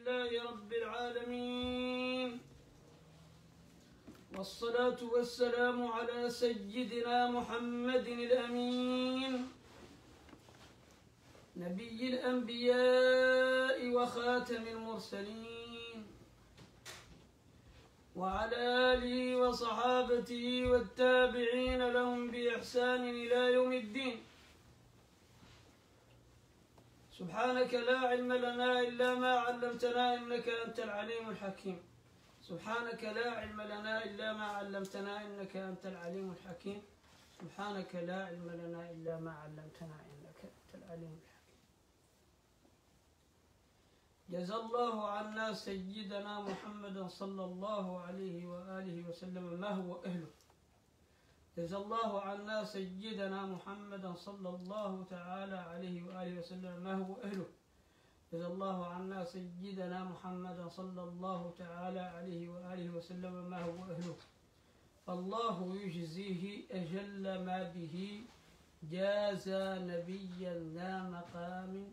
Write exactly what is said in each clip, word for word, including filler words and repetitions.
لله رب العالمين، والصلاة والسلام على سيدنا محمد الأمين، نبي الأنبياء وخاتم المرسلين، وعلى آله وصحابته والتابعين لهم بإحسان إلى يوم الدين. سبحانك لا علم لنا إلا ما علمتنا إنك أنت العليم الحكيم. سبحانك لا علم لنا إلا ما علمتنا إنك أنت العليم الحكيم. سبحانك لا علم لنا إلا ما علمتنا إنك أنت العليم الحكيم. جزا الله عنا سيدنا محمد صلى الله عليه وآله وسلم ما هو أهله. جزا الله عنا سيدنا محمد صلى الله تعالى عليه وآله وسلم ما هو أهله. جزا الله عنا سيدنا محمد صلى الله تعالى عليه وآله وسلم ما هو أهله. فالله يجزيه أجل ما به جاز نبيا ذا مقام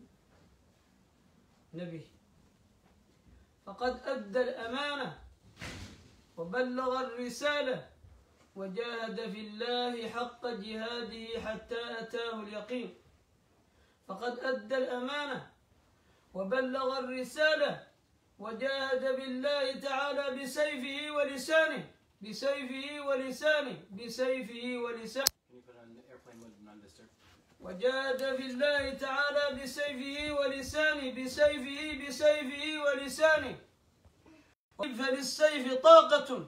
نبي، فقد أدى الأمانة وبلغ الرسالة وجاهد في الله حق جهاده حتى أتاه اليقين. فقد أدى الأمانة وبلغ الرسالة وجاهد بالله تعالى بسيفه ولسانه بسيفه ولسانه بسيفه ولسانه وجاهد في الله تعالى بسيفه ولسانه بسيفه بسيفه ولسانه. فللسيف طاقة.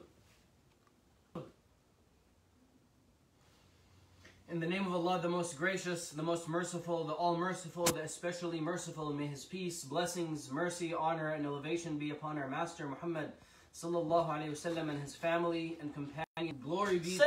In the name of Allah, the most gracious, the most merciful, the all-merciful, the especially merciful, may His peace, blessings, mercy, honor, and elevation be upon our Master Muhammad sallallahu alayhi wasallam and his family and companions. Glory be,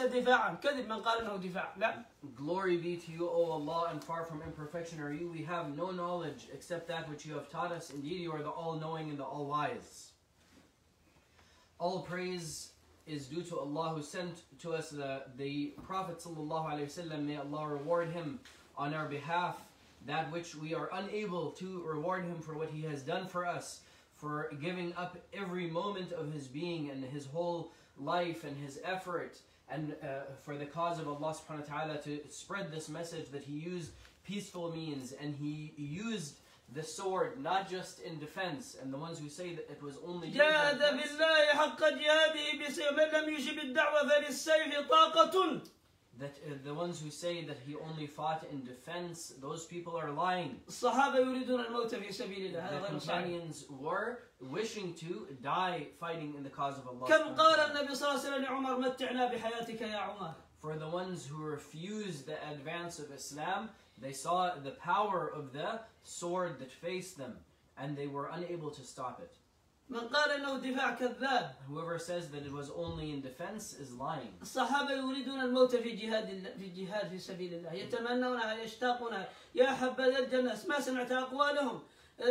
glory be to you, O Allah, and far from imperfection are you. We have no knowledge except that which you have taught us. Indeed, you are the all-knowing and the all-wise. All praise is due to Allah who sent to us the, the Prophet sallallahu alaihi wasallam. May Allah reward him on our behalf that which we are unable to reward him for what he has done for us, for giving up every moment of his being and his whole life and his effort, and uh, for the cause of Allah subhanahu wa ta'ala to spread this message, that he used peaceful means and he used the sword not just in defense. And the ones who say that it was only جاهد بالله حق جهاده بسيف من لم يجب الدعوة فللسيف طاقة. That uh, the ones who say that he only fought in defense, those people are lying. الصحابة يريدون الموت في سبيل الله. The companions were wishing to die fighting in the cause of Allah. كم قال النبي صلى الله عليه وسلم لعمر متعنا بحياتك يا عمر. For the ones who refused the advance of Islam, they saw the power of the sword that faced them, and they were unable to stop it. من قال إنه دفاع كذاب. Whoever says that it was only in defense is lying. الصحابة يريدون الموت في جهاد في جهاد في سبيل الله، يتمنونها يشتاقونها، يا حبذا الجنة. ما سمعت أقوالهم.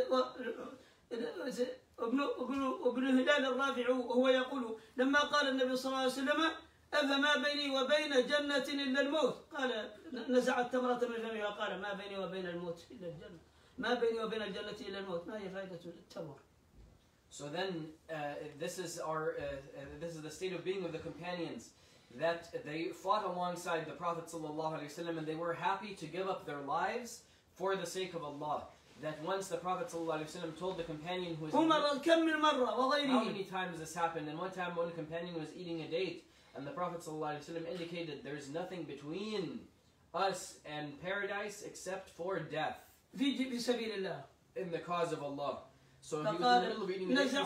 ابن ابن ابن هلال الرافع وهو يقول لما قال النبي صلى الله عليه وسلم أفما بيني وبين جنة إلا الموت، قال نزع التمرة من فمه وقال ما بيني وبين الموت إلا الجنة، ما بيني وبين الجنة إلا الموت. ما هي فائدة التمر؟ So then, uh, this is our uh, uh, this is the state of being of the companions, that they fought alongside the Prophet ﷺ, and they were happy to give up their lives for the sake of Allah. That once the Prophet ﷺ told the companion who was how many times this happened, and one time one companion was eating a date, and the Prophet ﷺ indicated there's nothing between us and paradise except for death in the cause of Allah. So he was in the middle of eating the date.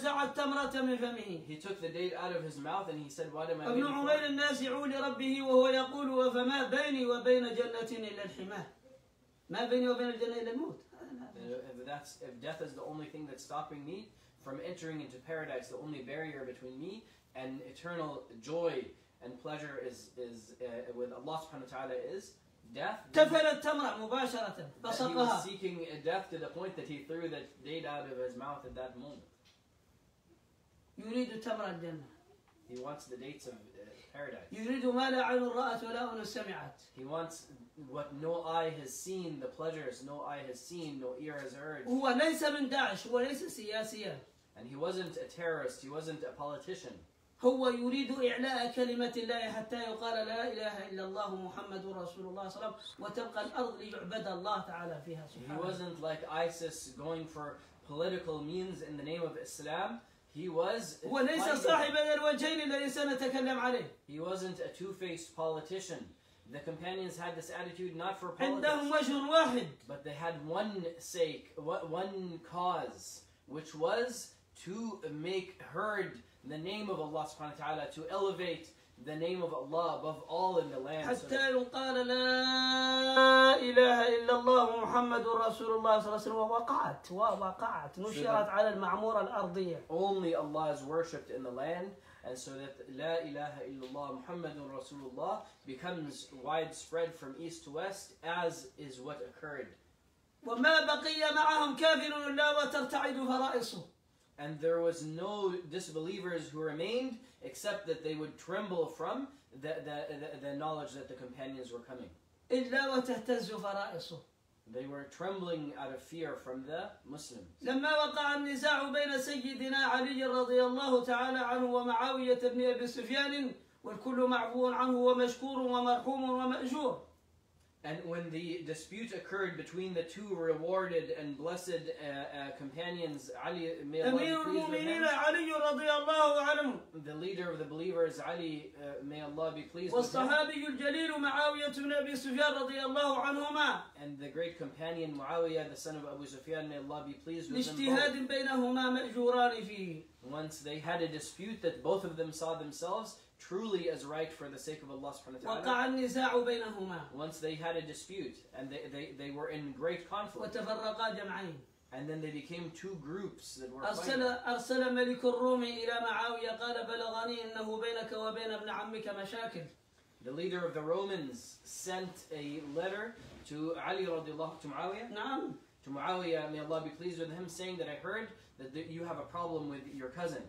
He took the date out of his mouth and he said, what am I waiting for? If, that's, if death is the only thing that's stopping me from entering into paradise, the only barrier between me and eternal joy and pleasure is, is uh, with Allah subhanahu wa ta'ala is death. He was seeking death to the point that he threw that date out of his mouth at that moment. He wants the dates of uh, paradise. يريد ما لا عين رأت ولا أذن سمعت. He wants what no eye has seen, the pleasures no eye has seen, no ear has heard. هو ليس من داعش، هو ليس سياسيا. And he wasn't a terrorist, he wasn't a politician. هو يريد إعلاء كلمة الله حتى يقال لا إله إلا الله محمد رسول الله صلى الله عليه وسلم وتبقى الأرض ليعبد الله تعالى فيها He سبحانه. wasn't like ISIS going for political means in the name of Islam. He was هو ليس fighting- صاحب الوجهين الذي سنتكلم عليه. He wasn't a two-faced politician. The companions had this attitude not for عندهم politics, وجه واحد. but they had one sake, one cause, which was to make heard the name of Allah subhanahu wa ta'ala, to elevate the name of Allah above all in the land. So حتى that يقال لا إله إلا الله محمد رسول الله صلى الله عليه وسلم ووقعت ووقعت نشرت على المعمورة الأرضية. only Allah is worshipped in the land, and so that La ilaha illallah Muhammadun Rasulullah becomes widespread from east to west, as is what occurred. وما بقي معهم كافر إلا وترتعد فرائصه. And there was no disbelievers who remained, except that they would tremble from the, the, the, the knowledge that the companions were coming. إلا وتهتز فرائصه. They were trembling out of fear from the Muslims. لما وقع النزاع بين سيدنا علي رضي الله تعالى عنه ومعاوية بن أبي سفيان والكل معفو عنه ومشكور ومرحوم ومأجور. And when the dispute occurred between the two rewarded and blessed uh, uh, companions, Ali, may Allah be أمير pleased with المؤمنين him, علي رضي الله عنه the leader of the believers, Ali, uh, may Allah be pleased with him, والصحابي الجليل معاوية بن أبي سفيان رضي الله عنهما and the great companion Muawiyah, the son of Abu Sufyan, may Allah be pleased with them both. لاجتهاد بينهما مأجوران فيه. Once they had a dispute that both of them saw themselves truly as right for the sake of Allah subhanahu wa ta'ala. وقع النزاع بينهما Once they had a dispute and they, they, they were in great conflict, وتفرقا جمعين. and then they became two groups that were أرسل fighting. أرسل ملك الروم إلى معاوية قال بلغني أنه بينك وبين ابن عمك مشاكل. The leader of the Romans sent a letter to Ali radiallahu to Muawiyah, نعم. to Muawiyah, may Allah be pleased with him, saying that I heard that th- you have a problem with your cousin.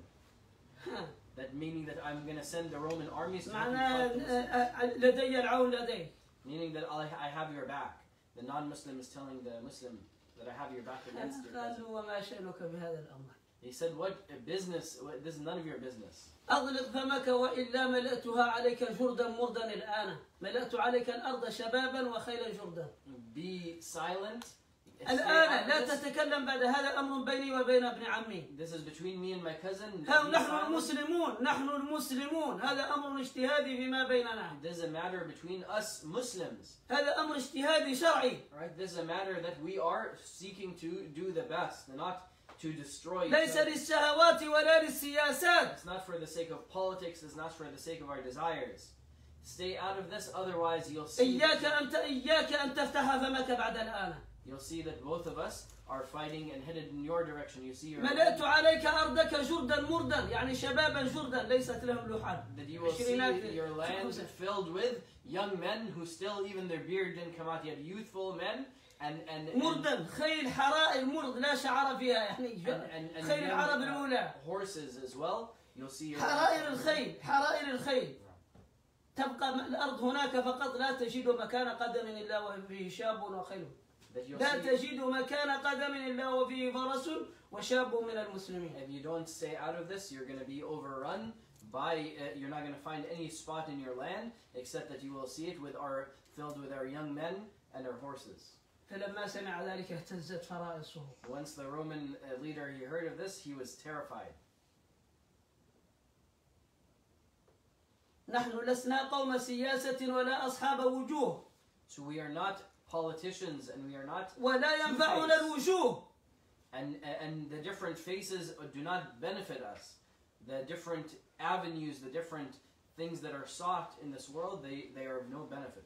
ها. That meaning that I'm going to send the Roman armies to help you معناه fight this. آه، آه، لدي العون لدي. Meaning that I, I have your back. The non-Muslim is telling the Muslim that I have your back against your cousin. قالوا وما شأنك بهذا الأمر. He said, what business, what, this is none of your business. أغلق فمك وإلا ملأتها عليك جردا مردا الآن. ملأت عليك الأرض شبابا وخيلا جردا. Be silent. Stay الآن out لا of this. تتكلم بعد هذا أمر بيني وبين ابن عمي. This is between me and my cousin. ها Be نحن silent. المسلمون نحن المسلمون هذا أمر اجتهادي فيما بيننا. This is a matter between us Muslims. هذا أمر اجتهادي شرعي. Right? This is a matter that we are seeking to do the best, not to destroy each ليس other. للشهوات ولا للسياسات. It's not for the sake of politics, it's not for the sake of our desires. Stay out of this, otherwise you'll see إياك أن إياك أن تفتح فمك بعد الآن. you'll see that both of us are fighting and headed in your direction. You see your ملأت عليك أرضك جردا مردا يعني شبابا جردا ليست لهم لحى. that you will see عشرينات your land خمسة. filled with young men who still even their beard didn't come out yet, youthful men and and and, مردا خيل حرائر مرد لا شعر فيها يعني and, and, and خيل young, العرب uh, الأولى. horses as well. You'll see your حرائر الخيل حرائر الخيل تبقى الأرض هناك فقط لا تجد مكان قدم إلا وفيه شاب وخيل. that you'll لا see. تجد مكان قدم إلا وفيه فرس وشاب من المسلمين. If you don't stay out of this, you're going to be overrun by. Uh, you're not going to find any spot in your land except that you will see it with our filled with our young men and our horses. فلما سمع ذلك اهتزت فرائصه. Once the Roman uh, leader he heard of this, he was terrified. نحن لسنا قوم سياسة ولا أصحاب وجوه So we are not politicians, and we are not, ولا ينفعنا الوجوه. and and the different faces do not benefit us. The different avenues, the different things that are sought in this world, they they are of no benefit.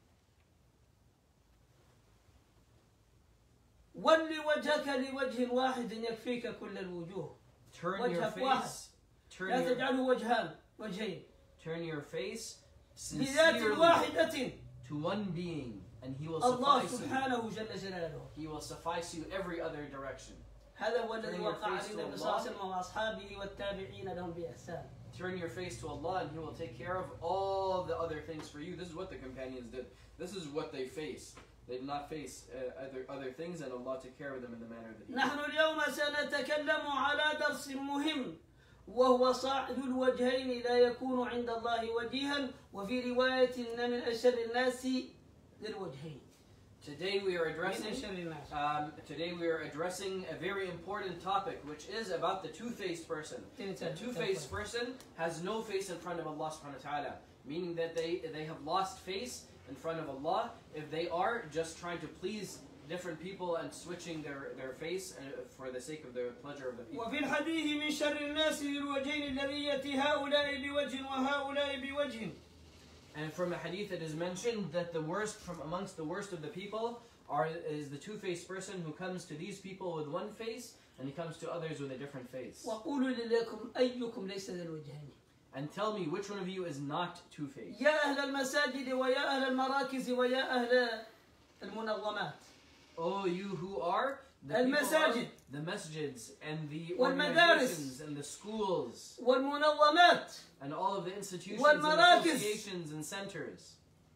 ول وجهك لوجه واحد يكفيك كل الوجوه. Turn your وجهك واحد. face, turn لا your, تجعله وجهان وجهين. turn your face بذات sincerely واحدة. to one being, and he will الله suffice you. سبحانه جل جلاله. He will suffice you every other direction. هذا هو الذي Turn your وقع face عليه to النبي صلى الله عليه Allah. وسلم وأصحابه والتابعين لهم بإحسان. turn your face to Allah and He will take care of all the other things for you. This is what the companions did. This is what they faced. They did not face uh, other other things, and Allah took care of them in the manner that He did. نحن اليوم سنتكلم على درس مهم وهو صاعد الوجهين لا يكون عند الله وجيها وفي رواية إن من أشر الناس للوجهين. Today we are من addressing أشر الناس. um, today we are addressing a very important topic, which is about the two-faced person. The two-faced person has no face in front of Allah subhanahu wa ta'ala, meaning that they they have lost face in front of Allah if they are just trying to please different people and switching their, their face for the sake of the pleasure of the people. وفي الحديث من شر الناس للوجهين الذي يأتي هؤلاء بوجه وهؤلاء بوجه. And from a hadith it is mentioned that the worst from amongst the worst of the people are is the two-faced person who comes to these people with one face and he comes to others with a different face. وقولوا لكم أيكم ليس ذا الوجهين. And tell me which one of you is not two-faced. يا أهل المساجد ويا أهل المراكز ويا أهل المنظمات. Oh, you who are the المساجد people of the masjids and the والمدارس organizations and the schools والمنظمات and all of the institutions والمراكز. and associations and centers.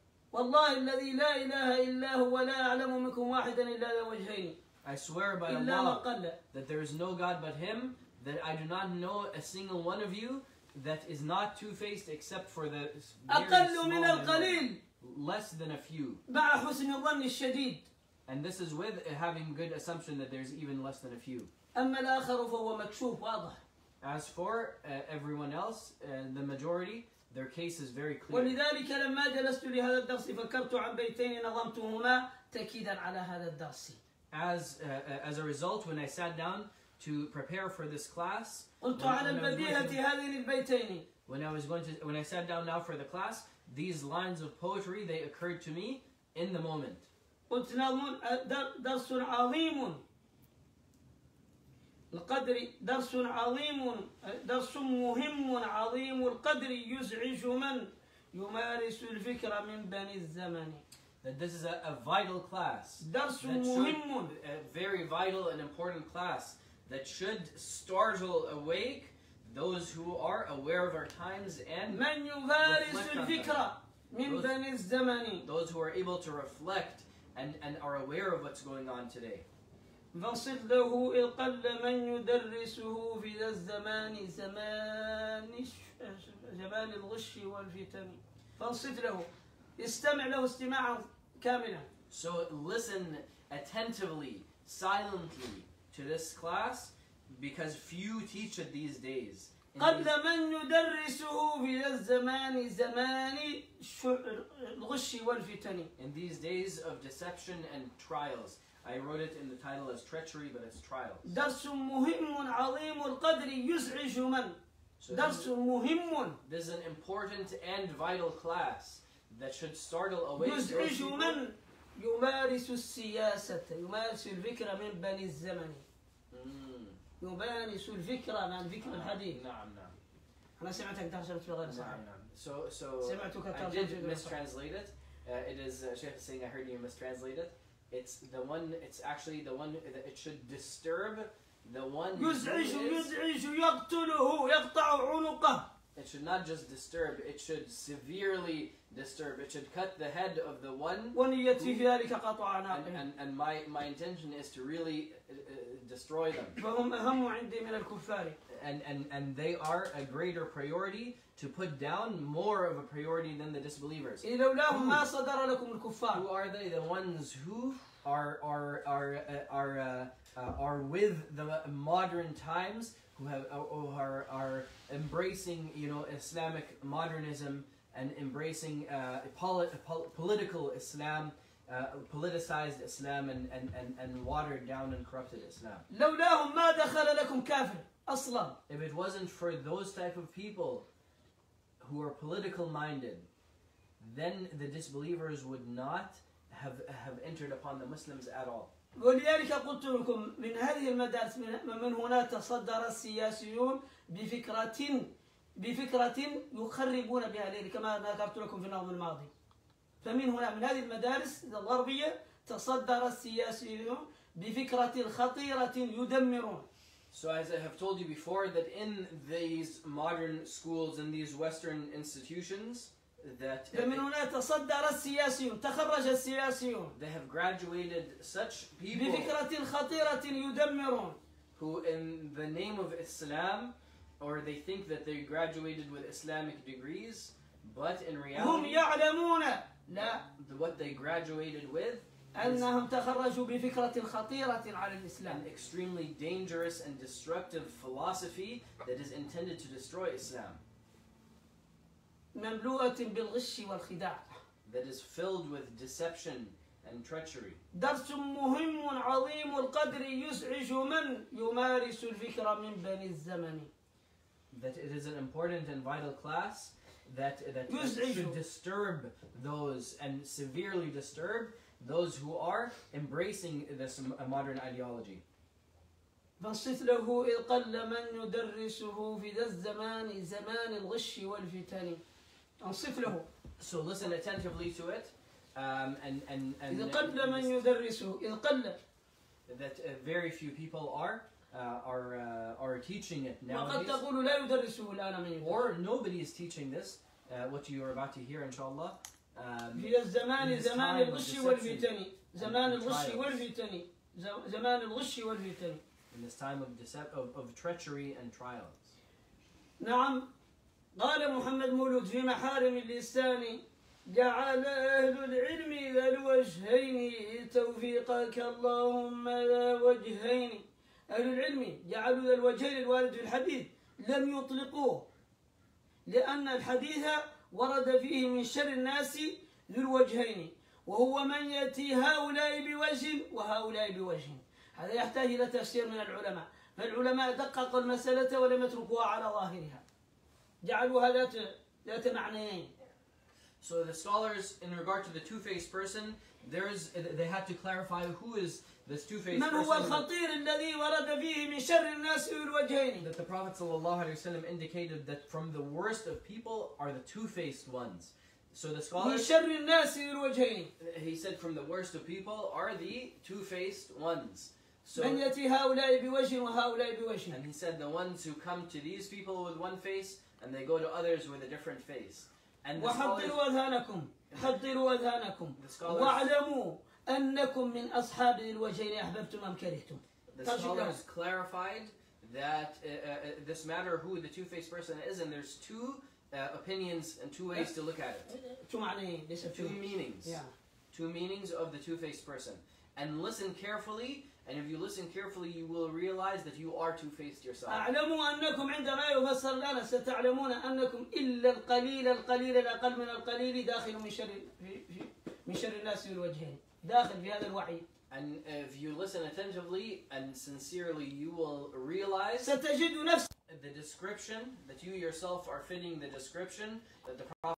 والله الذي لا إله إلا هو لا أعلم منكم واحدا إلا ذا وجهين I swear by إلا ما Allah قل. that there is no God but Him, that I do not know a single one of you that is not two-faced except for the very أقل small من القليل minority, less than a few. مع حسن الظن الشديد. And this is with having good assumption that there's even less than a few. أما الآخر فهو مكشوف واضح. As for uh, everyone else, uh, the majority, their case is very clear. ولذلك لما جلست لهذا الدرس فكرت عن بيتين نظمتهما تأكيدا على هذا الدرس. As uh, as a result, when I sat down to prepare for this class, قلت when, على when I was going البديهة to- هذين البيتين when I was going to when I sat down now for the class, these lines of poetry they occurred to me in the moment. قلت نظم درس عظيم القدر درس عظيم درس مهم عظيم القدر يزعج من يمارس الفكر من بني الزمن. That this is a, a vital class, درس that should, مهم a very vital and important class that should startle awake those who are aware of our times and من يمارس reflect on them. الفكر من Those- بني الزمن. those who are able to reflect and, and are aware of what's going on today. فانصت له إذ قل من يدرسه في ذا الزمان زمان الش- زمان الغش والفتن. فانصت له استمع له استماعا كاملا. So listen attentively, silently to this class because few teach it these days. In قل these- من يدرسه في ذا الزمان زمان الش- الغش والفتن. In these days of deception and trials. I wrote it in the title as treachery, but it's trials. درس مهم عظيم القدر يزعج من. So درس مهم this is an important and vital class that should startle awake those يزعج people من يمارس السياسة يمارس الفكرة من بني الزمن. Mm. يمارس الفكرة مع الفكر الحديث. نعم نعم أنا سمعتك تحشر في غير صحيح. نعم نعم. So so سمعتك I ترجمة did غير صحيح. mistranslate it. Uh, it is uh, Sheikh is saying I heard you mistranslate it. It's the one. It's actually the one that it should disturb the one. who يزعج is- يزعج يقتله يقطع عنقه. It should not just disturb. It should severely disturb. It should cut the head of the one. ونيتي في ذلك قطع And, عناقه. and, and my, my intention is to really uh, uh, destroy them. فهم أهم عندي من الكفار. And, and, and they are a greater priority to put down, more of a priority than the disbelievers. إذا لولاهم ما صدر لكم Who الكفار. are they? The ones who are are are uh, are uh, uh, are with the modern times, who have uh, who are are embracing, you know, Islamic modernism and embracing uh, poli- pol- political Islam, uh, politicized Islam, and, and, and, and watered down and corrupted Islam. لولاهم ما دخل لكم كافر أصلا. If it wasn't for those type of people who are political minded, then the disbelievers would not have have entered upon the Muslims at all. ولذلك قلت لكم من هذه المدارس من من هنا تصدر السياسيون بفكرة بفكرة يخربون بها الليل كما ذكرت لكم في النظم الماضي. فمن هنا من هذه المدارس الغربية تصدر السياسيون بفكرة خطيرة يدمرون. So as I have told you before, that in these modern schools, in these Western institutions, that فمن هنا تصدر السياسيون تخرج السياسيون they have graduated such people بفكرة خطيرة يدمرون who in the name of Islam, or they think that they graduated with Islamic degrees, but in هم reality يعلمون لا what they graduated with أنهم تخرجوا بفكرة خطيرة على الإسلام an extremely dangerous and destructive philosophy that is intended to destroy Islam, مملوءة بالغش والخداع. that is filled with deception and treachery. درس مهم عظيم القدر يزعج من يمارس الفكر من بني الزمن. That it is an important and vital class that, that يزعج. should disturb those and severely disturb those who are embracing this modern ideology. فانصت له إذ قل من يدرسه في ذا الزمان زمان الغش والفتن. انصت له. So listen attentively to it, um, and and and إذ قل من يدرسه إذ قل. that uh, very few people are uh, are uh, are teaching it وقد nowadays, تقول لا يدرسه الآن من يدرسه. or nobody is teaching this. Uh, what you are about to hear, inshallah. Um, في الزمان in this زمان time of الغش deception والفتن. زمان and الغش trials. والفتن. ز- زمان الغش والفتن. in this time of, decep- of of treachery and trials. نعم قال محمد مولود في محارم اللسان جعل أهل العلم ذا الوجهين توفيقك اللهم ذا وجهين. أهل العلم جعلوا ذا الوجهين الوارد في الحديث لم يطلقوه، لأن الحديث ورد فيه من شر الناس ذو الوجهين، وهو من يأتي هؤلاء بوجه وهؤلاء بوجه. هذا يحتاج إلى تفسير من العلماء، فالعلماء دققوا المسألة ولم يتركوها على ظاهرها، جعلوها ذات ذات معنيين. So the scholars, in regard to the two-faced person, there is they had to clarify who is this two-faced من هو person الخطير الذي ورد فيه من شر الناس ذو الوجهين؟ that the Prophet ﷺ indicated that from the worst of people are the two-faced ones. So the من scholars, شر الناس ذو الوجهين. he said, from the worst of people are the two-faced ones. So, من يأتي هؤلاء بوجه وهؤلاء بوجه. and he said the ones who come to these people with one face and they go to others with a different face. And the scholars, وحضروا أذهانكم حضروا أذهانكم The scholars- واعلموا أنكم من أصحاب الوجهين أحببتم أم كرهتم. the scholars clarified that uh, uh, this matter who the two-faced person is, and there's two uh, opinions and two ways to look at it. شو معنى ليس Two شو؟ meanings. Yeah. Two meanings of the two-faced person. And listen carefully, and if you listen carefully, you will realize that you are two-faced yourself. أعلموا أنكم عندما يفسر لنا ستعلمون أنكم إلا القليل القليل الأقل من القليل داخل من شر في في من شر الناس ذو الوجهين، داخل في هذا الوعي. And if you listen attentively and sincerely, you will realize ستجد نفسك the description, that you yourself are fitting the description that the Prophet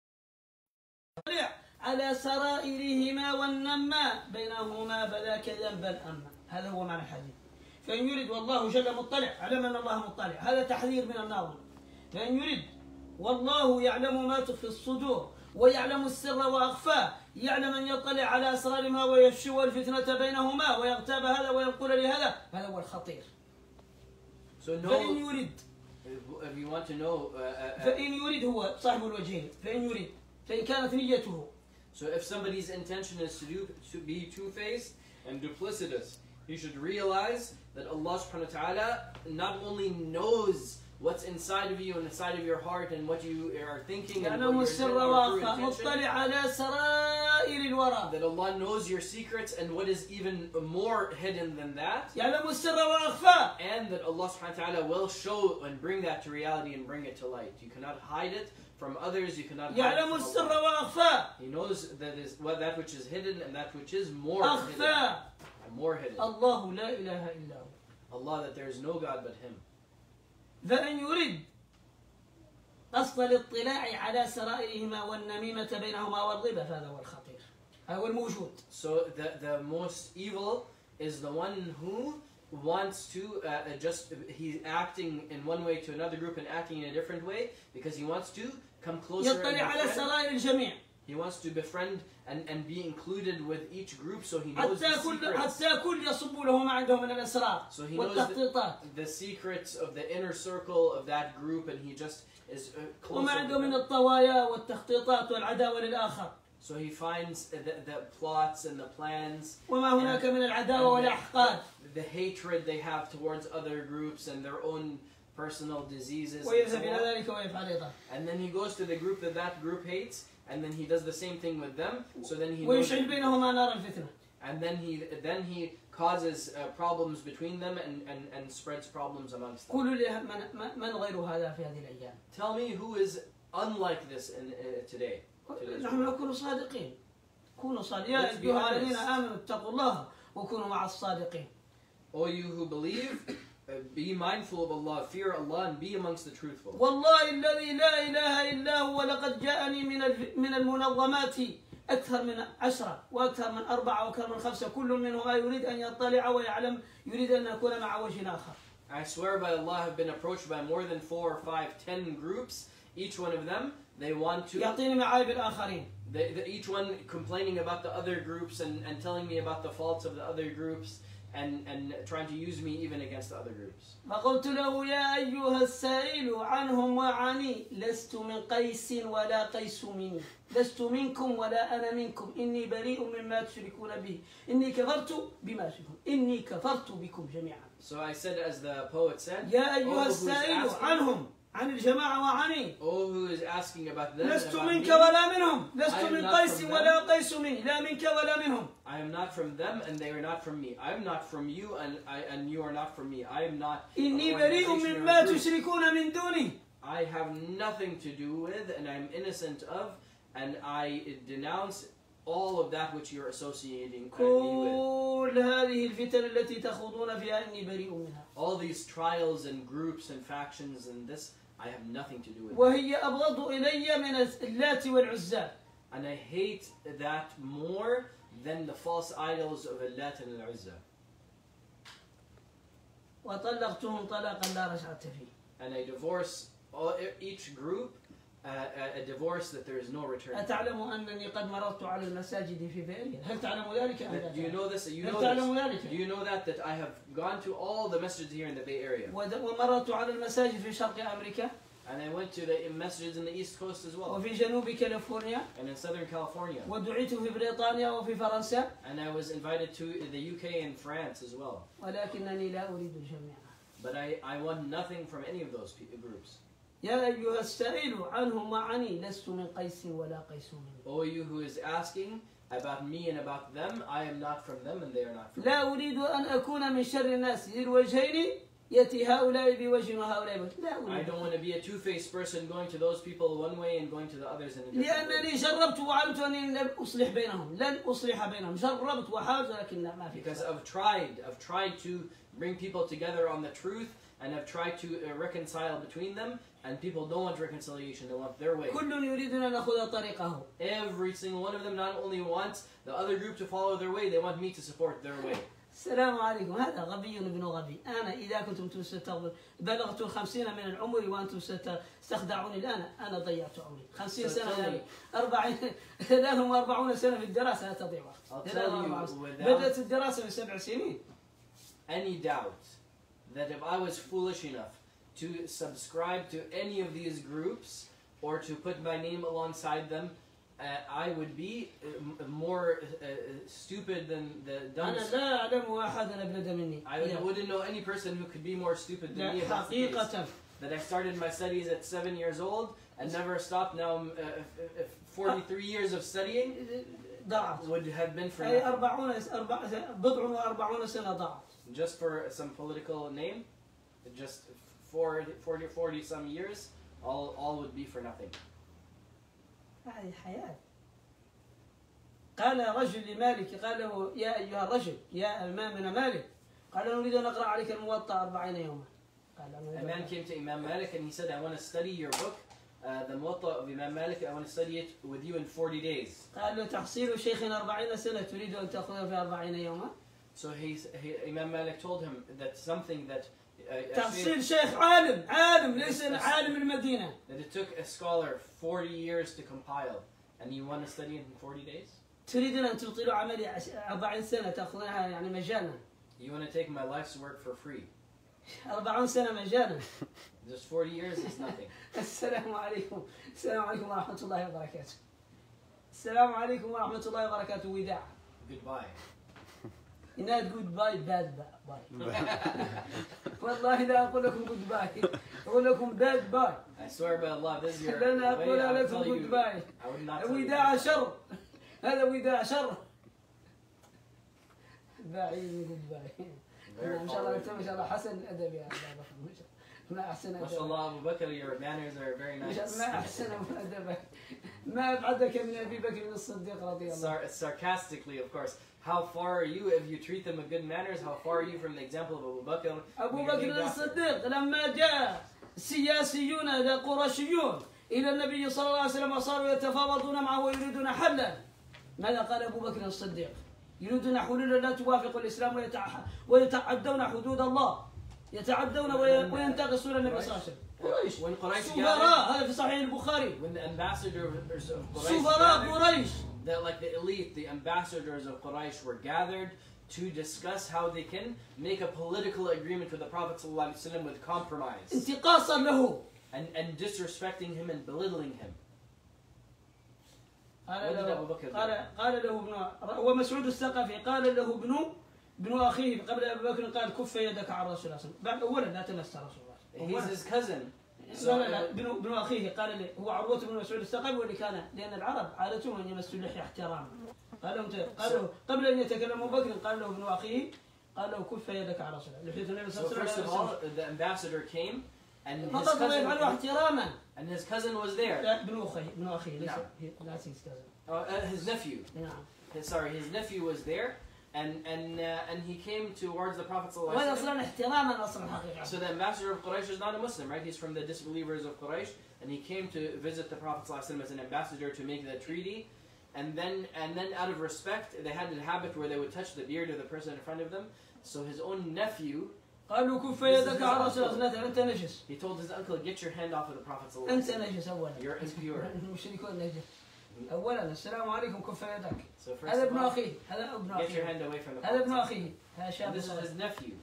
على سرائرهما والنما بينهما فذاك ذنب الأمة. هذا هو معنى الحديث. فإن يرد والله جل مطلع، علم أن الله مطلع، هذا تحذير من الناظر. فإن يرد والله يعلم ما تخفي الصدور ويعلم السر وأخفاه، يعلم أن يطلع على أسرارهما ويفشو الفتنة بينهما ويغتاب هذا ويقول لهذا، هذا هو الخطير. So فإن know, يرد if you want to know, uh, uh, uh, فإن يريد هو صاحب الوجهين، فإن يريد فإن كانت نيته. so if somebody's intention is to do to be two-faced and duplicitous, he should realize that Allah subhanahu wa ta'ala not only knows what's inside of you and inside of your heart and what you are thinking and يعلم what السر your, your true وأخفى intention, مطلع على سرائر الورى. that Allah knows your secrets and what is even more hidden than that, يعلم السر وأخفى. and that Allah subhanahu wa ta'ala will show and bring that to reality and bring it to light. You cannot hide it from others, you cannot hide it يعلم from السر Allah. وأخفى. He knows that is what that which is hidden and that which is more hidden. أخفى. And more hidden. الله لا إله إلا هو. Allah, that there is no God but Him. فإن يريد قصد الاطلاع على سرائرهما والنميمة بينهما والغيبة فهذا هو الخطير. هذا هو الموجود. So the, the most evil is the one who wants to uh, just, he's acting in one way to another group and acting in a different way because he wants to come closer and يطلع على befriend, سرائر الجميع. He wants to befriend and, and be included with each group so he knows حتى the كل secrets. حتى كل يصب له ما عندهم من الأسرار So he knows والتخطيطات the, the secrets of the inner circle of that group, and he just is uh, close. وما to عنده من them. الطوايا والتخطيطات والعداوة للآخر So he finds the, the plots and the plans, وما هناك من العداوة and والأحقاد the, the hatred they have towards other groups and their own personal diseases. And, so ويذهب إلى on. ذلك ويفعل أيضا And then he goes to the group that that group hates, and then he does the same thing with them. So then he knows, ويشعل بينهما نار الفتنة. and then he then he causes uh, problems between them and, and, and spreads problems amongst them. قولوا لي من, من غير هذا في هذه الأيام. Tell me who is unlike this in uh, today. today's نحن نكون صادقين. كونوا صادقين يا Let's be أيها honest. الذين آمنوا اتقوا الله وكونوا مع الصادقين. O you who believe, uh, be mindful of Allah, fear Allah, and be amongst the truthful. والله الذي لا إله إلا هو لقد جاءني من الف- من المنظمات أكثر من عشرة وأكثر من أربعة وأكثر من خمسة كل منهما يريد أن يطلع ويعلم يريد أن يكون مع وجه آخر. I swear by Allah, I have been approached by more than four or five, ten groups. Each one of them, they want to, يعطيني معايب الآخرين. they, they, each one complaining about the other groups and, and telling me about the faults of the other groups and, and trying to use me even against the other groups. فقلت له يا أيها السائل عنهم وعني لست من قيس ولا قيس مني لست منكم ولا أنا منكم إني بريء مما تشركون به إني كفرت بما تشركون إني كفرت بكم جميعا. So I said, as the poet said, يا "Oh, أيها who is السائل asking- عنهم عن الجماعة وعني oh, who is asking about them and لست about منك me, ولا منهم لست I am من not قيس from them. ولا قيس مني لا منك ولا منهم. I am not from them and they are not from me. I am not from you and I and you are not from me. I am not of إني بريء organization or مما group. تشركون من دوني. I have nothing to do with and I am innocent of, and I denounce all of that which you're associating uh, me with. كل هذه الفتن التي تخوضون فيها إني بريء منها. All these trials and groups and factions and this, I have nothing to do with it. وهي أبغض إلي من اللات والعزى. And I hate that more than the false idols of Allat and Al-Uzza. وطلقتهم طلاقا لا رجعة فيه. And I divorce all, each group uh, a, a divorce that there is no return. أتعلم أنني قد مررت على المساجد في فئرية؟ هل تعلم ذلك أم لا Do you تعلم؟ know this? You هل know تعلم this? ذلك؟ Do you know that that I have gone to all the masjids here in the Bay Area, ود- ومررت على المساجد في شرق أمريكا and I went to the masjids in the East Coast as well, وفي جنوب كاليفورنيا and in Southern California, ودعيت في بريطانيا وفي فرنسا and I was invited to the U K and France as well. ولكنني لا أريد الجميع. But I, I want nothing from any of those pe- groups. يا أيها السائل عنهم وعني لست من قيس ولا قيس مني. O you who is asking about me and about them, I am not from them and they are not from me. لا أريد أن أكون من شر الناس ذي الوجهين يأتي هؤلاء بوجه وهؤلاء بوجه. لا I أريد. don't want to be a two-faced person going to those people one way and going to the others in a different way. لأنني جربت وعلمت أنني لن أصلح بينهم لن أصلح بينهم جربت وحاولت لكن لا ما في. Because I've tried, I've tried to bring people together on the truth, and I've tried to uh, reconcile between them, and people don't want reconciliation, they want their way. كل يريد أن نأخذ طريقه. Every single one of them not only wants the other group to follow their way, they want me to support their way. السلام عليكم. هذا غبي ابن غبي. أنا إذا كنتم ستغ... بلغت الخمسين من العمر وأنتم ستخدعوني الآن أنا ضيعت عمري. خمسين سنة يعني أربعين ثلاث وأربعون سنة في الدراسة لا تضيع I'll وقت. tell you without بدأت الدراسة من سبع سنين. any doubt that if I was foolish enough to subscribe to any of these groups or to put my name alongside them, uh, I would be uh, m- more uh, stupid than the dumb. أنا لا أعلم أحدا أبلد مني. I would- wouldn't know any person who could be more stupid than لا me. If that's the case. حقيقة. That I started my studies at seven years old and never stopped. Now, um, uh, if- if forty-three years of studying ضاعت. would have been for أي nothing. أربعون أربع بضع وأربعون سنة ضاعت. Just for some political name, just forty, forty, forty some years, all, all would be for nothing. هذه حياة. قال رجل لمالك قال له يا أيها الرجل يا إمامنا مالك قال نريد أن نقرأ عليك الموطأ أربعين يوما. قال أنا A man came to Imam Malik and he said, I want to study your book, uh, the Muwatta of Imam Malik, I want to study it with you in forty days. قال له تحصيل شيخ أربعين سنة تريد أن تأخذها في أربعين يوما. So he, he, Imam Malik told him that something that, uh, a تحصيل shaykh- شيخ عالم عالم ليس عالم المدينة. that it took a scholar forty years to compile, And you want to study in forty days? تريدون أن تبطلوا عملي عش- أربعين سنة تأخذونها يعني مجانا. You want to take my life's work for free? أربعين سنة مجانا. Just forty years is nothing. السلام عليكم. السلام عليكم ورحمة الله وبركاته. السلام عليكم ورحمة الله وبركاته. وداع. Goodbye. not goodbye bad bye. والله لا أقول لكم goodbye. أقول لكم bad bye. I swear by Allah, this is your لن way. I أقول would لكم tell you. goodbye. I would not tell you. وداع شر. هذا وداع شر. بعيد من goodbye. Very ما شاء الله far أنت ما شاء الله حسن الأدب يا أبا بكر. ما أحسن Ma أدب. sha Allah, Abu Bakr, your manners are very ما nice. شاء- ما أحسن أدبك. ما أبعدك من أبي بكر الصديق رضي الله. Sar- sarcastically, of course. How far are you if you treat them with good manners? How far are you from the example of Abu Bakr? أبو when you're named بكر after? الصديق لما جاء سياسيون قرشيون إلى النبي صلى الله عليه وسلم وصاروا يتفاوضون معه ويريدون حلا، ماذا قال أبو بكر الصديق؟ يريدون حلولا لا توافق الإسلام ويتع- ويتعدون حدود الله، يتعدون وي- وينتقصون النبي صلى الله عليه وسلم. قريش When Quraysh سفراء، gathered, هذا في صحيح البخاري. when the ambassadors of Quraysh سفراء gathered, قريش that like the elite, the ambassadors of Quraysh were gathered to discuss how they can make a political agreement with the Prophet ﷺ with compromise انتقاصا له. and, and disrespecting him and belittling him. قال What did له Abu Bakr do? قال قال له ابن ومسعود الثقفي قال له ابن ابن اخيه قبل ابي بكر قال كف يدك عن رسول الله صلى الله عليه وسلم. بعد اولا لا تمس رسول الله. He's أولاً. his cousin. لا لا لا ابن ابن اخيه قال لي هو عروه بن مسعود الثقفي واللي كان لان العرب عادتهم ان يمسوا اللحيه احتراما. قال لهم قال له قبل ان يتكلم ابو بكر قال له ابن اخيه قال له كف يدك عن رسول الله. لحيه النبي صلى So الله first عليه of all, وسلم. the ambassador came and his فقط لا يفعله cousin, احتراما. and his cousin was there. لا ابن اخيه ابن اخيه ليس نعم. لا سيس كذا. Uh, uh, his nephew. نعم. His, sorry, his nephew was there, and and uh, and he came towards the Prophet وهذا ﷺ. اصلا احتراما اصلا حقيقه. So the ambassador of Quraysh is not a Muslim, right? He's from the disbelievers of Quraysh, and he came to visit the Prophet ﷺ as an ambassador to make the treaty. And then, and then, out of respect, they had a habit where they would touch the beard of the person in front of them. So his own nephew, قال له كف يدك عن رسول الله انت نجس. he told his uncle, "Get your hand off of the Prophet انت ﷺ. نجس اولا. You're impure." المشركون نجس. اولا السلام عليكم كف يدك. So first هذا of ابن all, اخيه هذا ابن get your اخيه hand away from the هذا ابن Prophet. اخيه هذا And شاب this is صغير. his nephew.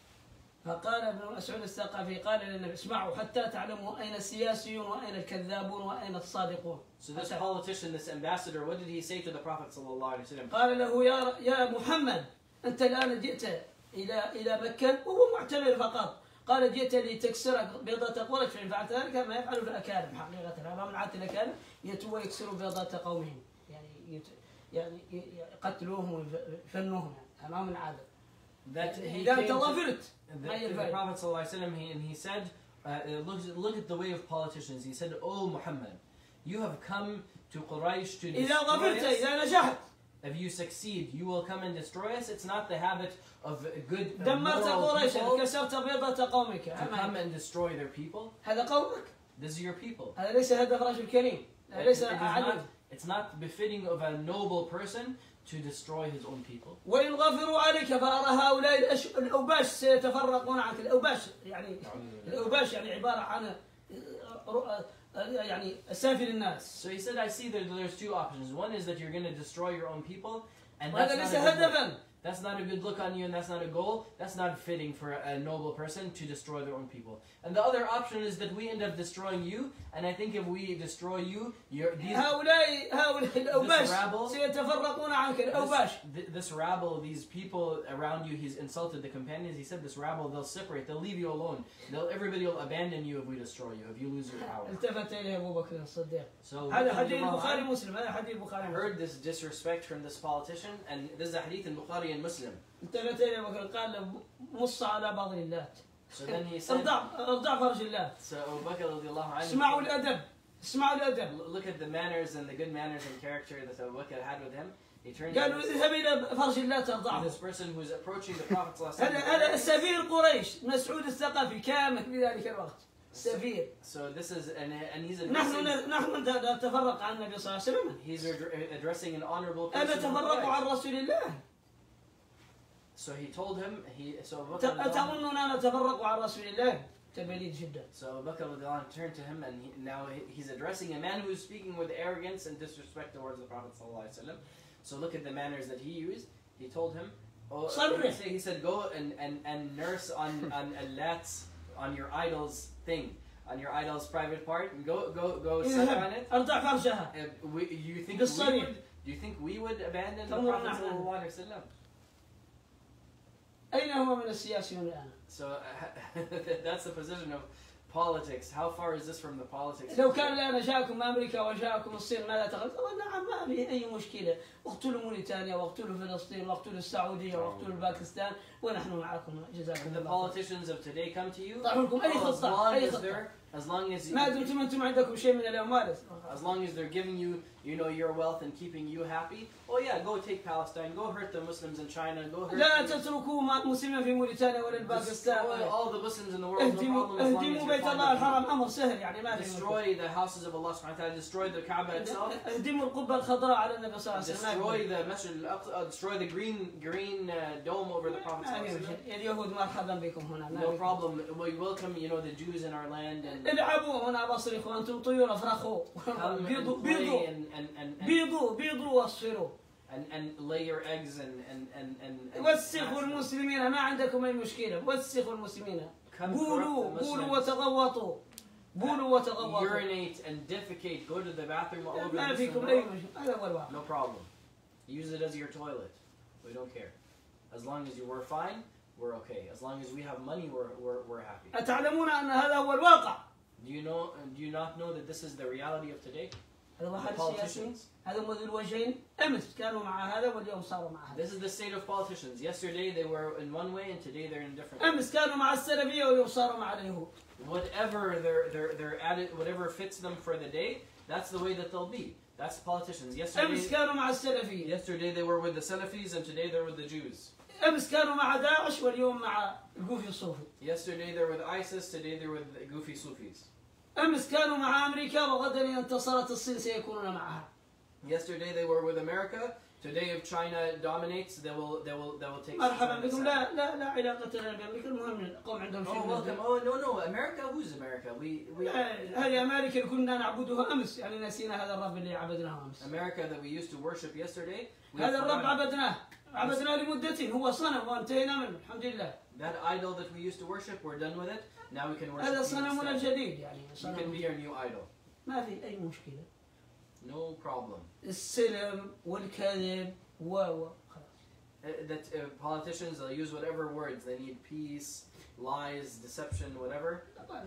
فقال ابن مسعود الثقفي قال للنبي اسمعوا حتى تعلموا اين السياسيون واين الكذابون واين الصادقون. So this حتى- politician, this ambassador, what did he say to the Prophet ﷺ? قال له يا يا محمد انت الان جئت الى الى مكه وهو معتمر فقط. قال جئت لتكسر بيضة قريش فإن فعلت ذلك ما يفعل الأكارم حقيقة. أمام عادة الأكارم يتوا يكسروا بيضة قومهم يعني يت يعني يقتلوهم ويفنوهم يعني أمام العادة. That he إذا came أنت to, غفرت the, ما to the ينفع. Prophet ﷺ, he, and he said, uh, look, look at the way of politicians. He said, "Oh Muhammad, you have come to Quraysh to إذا destroy غفرت us. إذا نجحت If you succeed, you will come and destroy us." It's not the habit of good uh, دمرت moral قريش people to كسرت بيضة قومك. come and destroy their people. هذا قومك. This is your people. هذا ليس هدف رجل كريم. هذا It- ليس it is عدل. not, it's not befitting of a noble person to destroy his own people. وإن غفروا عليك فأرى هؤلاء الأش- الأوباش سيتفرقون عنك. الأوباش يعني الأوباش يعني عبارة عن يعني سافل الناس. So he said, I see that there's two options. One is that you're going to destroy your own people, and وهذا that's ليس not, a good look. هدفا. That's not a good look on you, and that's not a goal. That's not fitting for a noble person to destroy their own people. And the other option is that we end up destroying you, and I think if we destroy you, you're, these, هؤلاء هؤلاء الأوباش rabble- سيتفرقون عنك. الأوباش this, th- this rabble, these people around you, he's insulted the companions. He said, this rabble, they'll separate, they'll leave you alone. They'll, everybody will abandon you if we destroy you, if you lose your power. التفت إليه أبو بكر الصديق. So هذا Abu حديث Bakr البخاري مسلم. هذا حديث البخاري مسلم. heard this disrespect from this politician, and this is a hadith in Bukhari and Muslim. التفت إليه أبو بكر قال له مص على بعض اللات. So then he said, ارضع ارضع فرج الله. so Abu Bakr radiallahu anhu, اسمعوا الأدب. اسمعوا الأدب. L- look at the manners and the good manners and character that Abu Bakr had with him. He turned قالوا to this, اذهب إلى فرج الله to ترضعه. this person who's approaching the Prophet هذا هذا ﷺ. سفير قريش مسعود الثقفي كامل في ذلك الوقت. سفير. So this is, and, and he's نحن addressing, نحن نتفرق عن النبي صلى الله عليه وسلم. he's addre- addressing an honorable ألا person. تفرقوا عن رسول الله. So he told him, he, so Abu Bakr radiallahu anhu, أتظننا نتفرق عن رسول الله؟ بليد جدا. So Abu Bakr radiallahu anh turned to him, and he, now he- he's addressing a man who's speaking with arrogance and disrespect towards the Prophet sallallahu alaihi wasallam. So look at the manners that he used. He told him, oh, صرح. he said- he said, go and, and, and nurse on on Allat's, on your idol's thing, on your idol's private part, and go go go suck on it. أرضع فرجها. Uh, we, you think we بالصريح. would? Do you think we would abandon the طبعاً Prophet نحن. sallallahu alaihi wasallam? أين هو من السياسيون الآن؟ So uh, that's the position of politics. How far is this from the politics? لو كان الآن جاءكم أمريكا وجاءكم الصين ماذا تقول؟ نعم ما في أي مشكلة، اقتلوا موريتانيا واقتلوا فلسطين واقتلوا السعودية واقتلوا باكستان ونحن معكم جزاكم When the الله. politicians of today come to you, طرح لكم أي oh, as خطة long أي as خطة. they're, as long as ما you, دمتم أنتم عندكم شيء من الأموال. as long as they're giving you, you know, your wealth and keeping you happy. Oh yeah, go take Palestine, go hurt the Muslims in China, go hurt. لا تتركوا مسلمين في موريتانيا ولا Destroy الباكستان. all the Muslims in the world. No اهدموا problem as long اهدموا as بيت you're الله fine with الحرام it. أمر سهل يعني ما في مشكلة. Destroy the houses of Allah subhanahu wa ta'ala, destroy the Kaaba itself, اهدموا القبة الخضراء على النبي صلى الله عليه وسلم. destroy the Masjid al-Aqsa, uh, destroy the green green uh, dome over the Prophet ما في sallallahu alaihi مشكلة. wasallam. اليهود مرحبا بكم هنا. ما No في- problem. We welcome, you know, the Jews in our land and العبوا هنا بصرخوا أنتم طيور افرخوا. come بيضوا and play بيضوا and and and and, بيضوا بيضوا واصفروا. and, and lay your eggs and and and and. and وسخوا المسلمين ما عندكم أي مشكلة. وسخوا المسلمين. Come بولوا corrupt the بولوا Muslims. وتغوطوا. بولوا وتغوطوا. Urinate and defecate. Go to the bathroom all over the ما Muslim فيكم أي world. مشكلة. هذا هو الواقع. No problem. Use it as your toilet. We don't care. As long as you were fine, we're okay. As long as we have money, we're we're we're happy. أتعلمون أن هذا هو الواقع. Do you know? Do you not know that this is the reality of today? هذا هو The حال السياسيين. politicians. هذا هم ذو الوجهين. أمس كانوا مع هذا واليوم صاروا مع هذا. This is the state of politicians. Yesterday they were in one way, and today they're in a different. أمس كانوا مع السلفية واليوم صاروا مع اليهود. Whatever they're they're they're at it, whatever fits them for the day, that's the way that they'll be. That's the politicians. أمس Yesterday, كانوا مع السلفية. yesterday they were with the Salafis, and today they're with the Jews. أمس كانوا مع داعش واليوم مع القوفي الصوفي. Yesterday they're with ISIS, today they're with the goofy Sufis. أمس كانوا مع أمريكا وغدا إذا انتصرت الصين سيكونون معها. Yesterday they were with America. Today, if China dominates, they will they will they will take. مرحبا China بكم. side. لا لا لا علاقة لنا بأمريكا. المهم القوم عندهم شيء Oh, من welcome. الدين. Oh, no, no. America? Who's America? We we. لا، هذه أمريكا اللي كنا نعبدها أمس يعني نسينا هذا الرب اللي عبدناه أمس. America that we used to worship yesterday. we هذا الرب forgot. عبدناه عبدناه لمدة هو صنم وانتهينا منه الحمد لله. That idol that we used to worship, we're done with it. Now we can worship. هذا him صنمنا instead. الجديد يعني You can صنم. be our new idol. ما في أي مشكلة. No problem. السلم والكذب و و خلاص. Uh, that uh, politicians, they'll use whatever words. They need peace, lies, deception, whatever.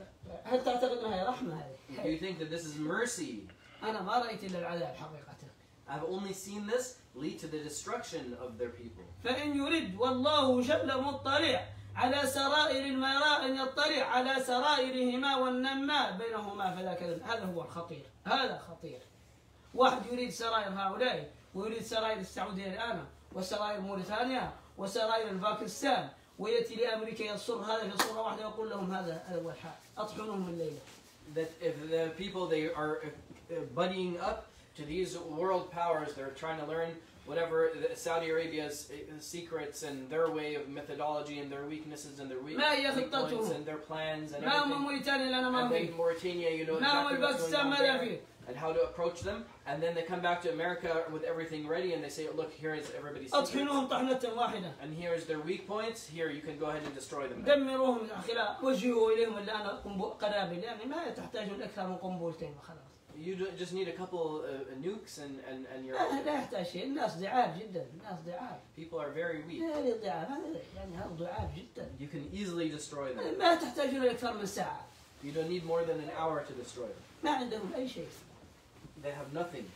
هل تعتقد أنها رحمة If هذه؟ you think that this is mercy, أنا ما رأيت إلا العذاب حقيقة. I've only seen this lead to the destruction of their people. فإن يرد والله جل مطلع على سرائر المراء أن يطلع على سرائرهما والنماء بينهما فذاك هذا هو الخطير. هذا خطير. واحد يريد سرائر هؤلاء ويريد سرائر السعودية الآن وسرائر موريتانيا وسرائر الباكستان ويأتي لأمريكا يصر هذا في صورة واحدة ويقول لهم هذا هذا هو الحال أطحنهم الليلة. That if the people they are uh, buddying up to these world powers, they're trying to learn whatever the Saudi Arabia's uh, secrets and their way of methodology and their weaknesses and their weak, ما هي weak points خطتهم؟ and their plans and ما هم everything. موريتانيا لنا ما And then فيه. Mauritania, you know ما هم exactly what's going الباكستان on ماذا there فيه. and how to approach them. And then they come back to America with everything ready and they say, look, here is everybody's secrets. أطحنوهم طحنة واحدة. And here's their weak points. Here, you can go ahead and destroy them. دمروهم خلال وجهوا إليهم الآن قنابل يعني ما تحتاجون أكثر من قنبلتين وخلاص. You do- just need a couple uh, nukes and, and, and you're لا لا يحتاج شيء. الناس ضعاف جدا. الناس ضعاف. people are very weak. لا ضعاف هذا يعني هذا ضعاف جدا. You can easily destroy them. ما تحتاجون أكثر من ساعة. You don't need more than an hour to destroy them. ما عندهم أي شيء. They have nothing.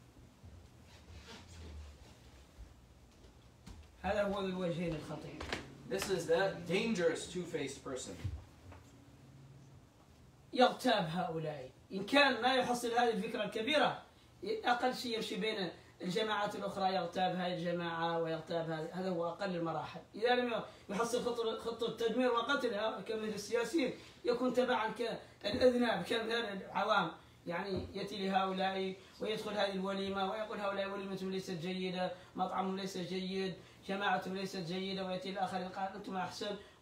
هذا هو الوجهين الخطير. This is that dangerous two-faced person. يغتاب هؤلاء. إن كان ما يحصل هذه الفكرة الكبيرة أقل شيء يمشي بين الجماعات الأخرى يغتاب هذه الجماعة ويغتاب هذه هذا هو أقل المراحل. إذا لم يحصل خطة خطة تدمير وقتلها كمثل السياسيين يكون تبعا كالأذناب كمثل العوام. يعني يأتي لهؤلاء ويدخل هذه الوليمة ويقول هؤلاء وليمتهم ليست جيدة، مطعمهم ليس جيد، جماعتهم ليست جيدة، ويأتي الآخر قال أنتم أحسن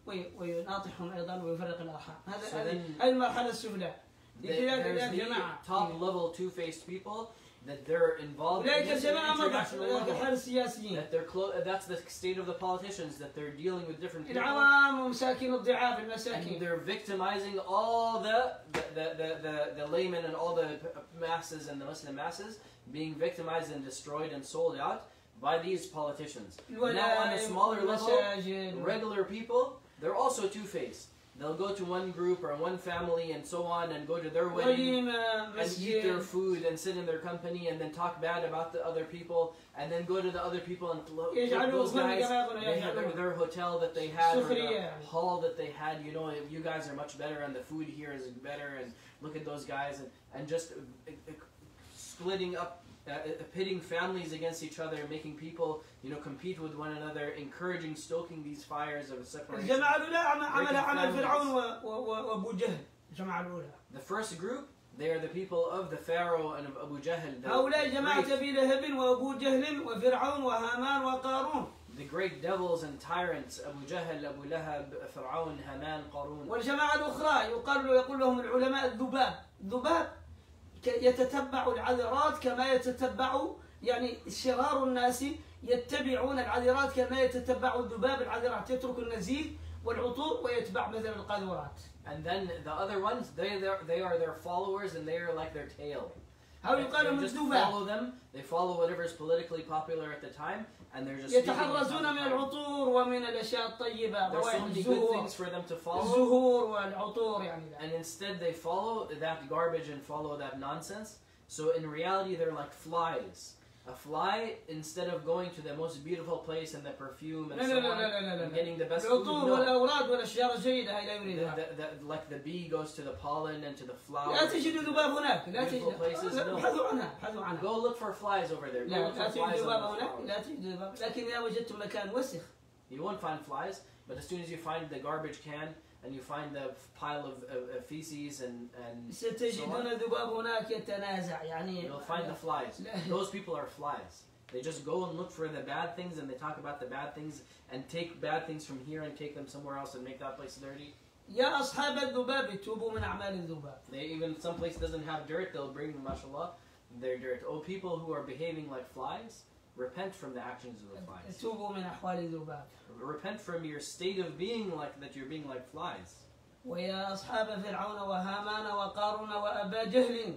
وي- ويناطحهم أيضا ويفرق الأرحام. هذا So هذه then- هذه المرحلة السفلى. There's the top level two-faced people that they're involved in أولئك this الجماعة مضت international أولئك level. الحال السياسيين. That they're clo- that's the state of the politicians, that they're dealing with different people. العوام ومساكين الضعاف And المساكين. they're victimizing all the the, the, the, the the laymen and all the masses and the Muslim masses, being victimized and destroyed and sold out by these politicians. Now on a smaller level, والمساجد. regular people, they're also two-faced. They'll go to one group or one family and so on and go to their wedding وليمة and eat their مسجد. food and sit in their company and then talk bad about the other people and then go to the other people and lo- look, يجعلوا those كل guys, كما they had their, their hotel that they had or the سخرية. hall that they had, you know, you guys are much better and the food here is better and look at those guys and, and just uh, uh, splitting up, uh, uh, pitting families against each other, making people, you know, compete with one another, encouraging, stoking these fires of separation. الجماعة الأولى عم- عمل عمل فرعون و- و- و- وأبو جهل. الجماعة الأولى. The first group, they are the people of the Pharaoh and of Abu Jahl, the, هؤلاء جماعة great, أبي لهب وأبو جهل وفرعون وهامان وقارون. the great devils and tyrants, Abu Jahl, Abu Lahab, Fir'aun, Haman, Qarun. والجماعة الأخرى يقال يقول لهم العلماء الذباب. الذباب ك- يتتبع العذرات كما يتتبع يعني شرار الناس يتبعون العذرات كما يتتبع الذباب العذرات، يترك النزيف والعطور ويتبع مثل القاذورات. And then the other ones, they, they're- they are their followers and they are like their tail. أو They يقال لهم just الذباب. follow them, they follow whatever is politically popular at the time, and they're just يتحرزون من speaking العطور ومن الأشياء الطيبة. There's so روائح many good الزهور things for them to follow, الزهور والعطور يعني لا. and instead they follow that garbage and follow that nonsense. So in reality, they're like flies. A fly, instead of going to the most beautiful place and the perfume and لا so لا لا on, لا لا and لا. getting the best food, العطور no. والأوراد والأشجار الجيدة هاي لا The, يريدها. the, the, like the bee goes to the pollen and to the flower. لا تجد ذباب هناك. لا Beautiful تجد. places, no. ابحثوا عنها ابحثوا عنها. Go look for flies over there. Go لا look لا for تجد flies ذباب on the هناك. flowers. لا تجد ذباب. لكن إذا وجدت مكان وسخ. You won't find flies, but as soon as you find the garbage can and you find the pile of, of, of feces and, and so ستجدون on, الذباب هناك يتنازع يعني. you'll find the flies. Those people are flies. They just go and look for the bad things and they talk about the bad things and take bad things from here and take them somewhere else and make that place dirty. يا أصحاب الذباب توبوا من أعمال الذباب. They even, some place doesn't have dirt, they'll bring, mashallah, their dirt. Oh, people who are behaving like flies, repent from the actions of the flies. توبوا من أحوال الذباب. Repent from your state of being like that, you're being like flies. ويا أصحاب فرعون وهامان وقارون وأبا جهل.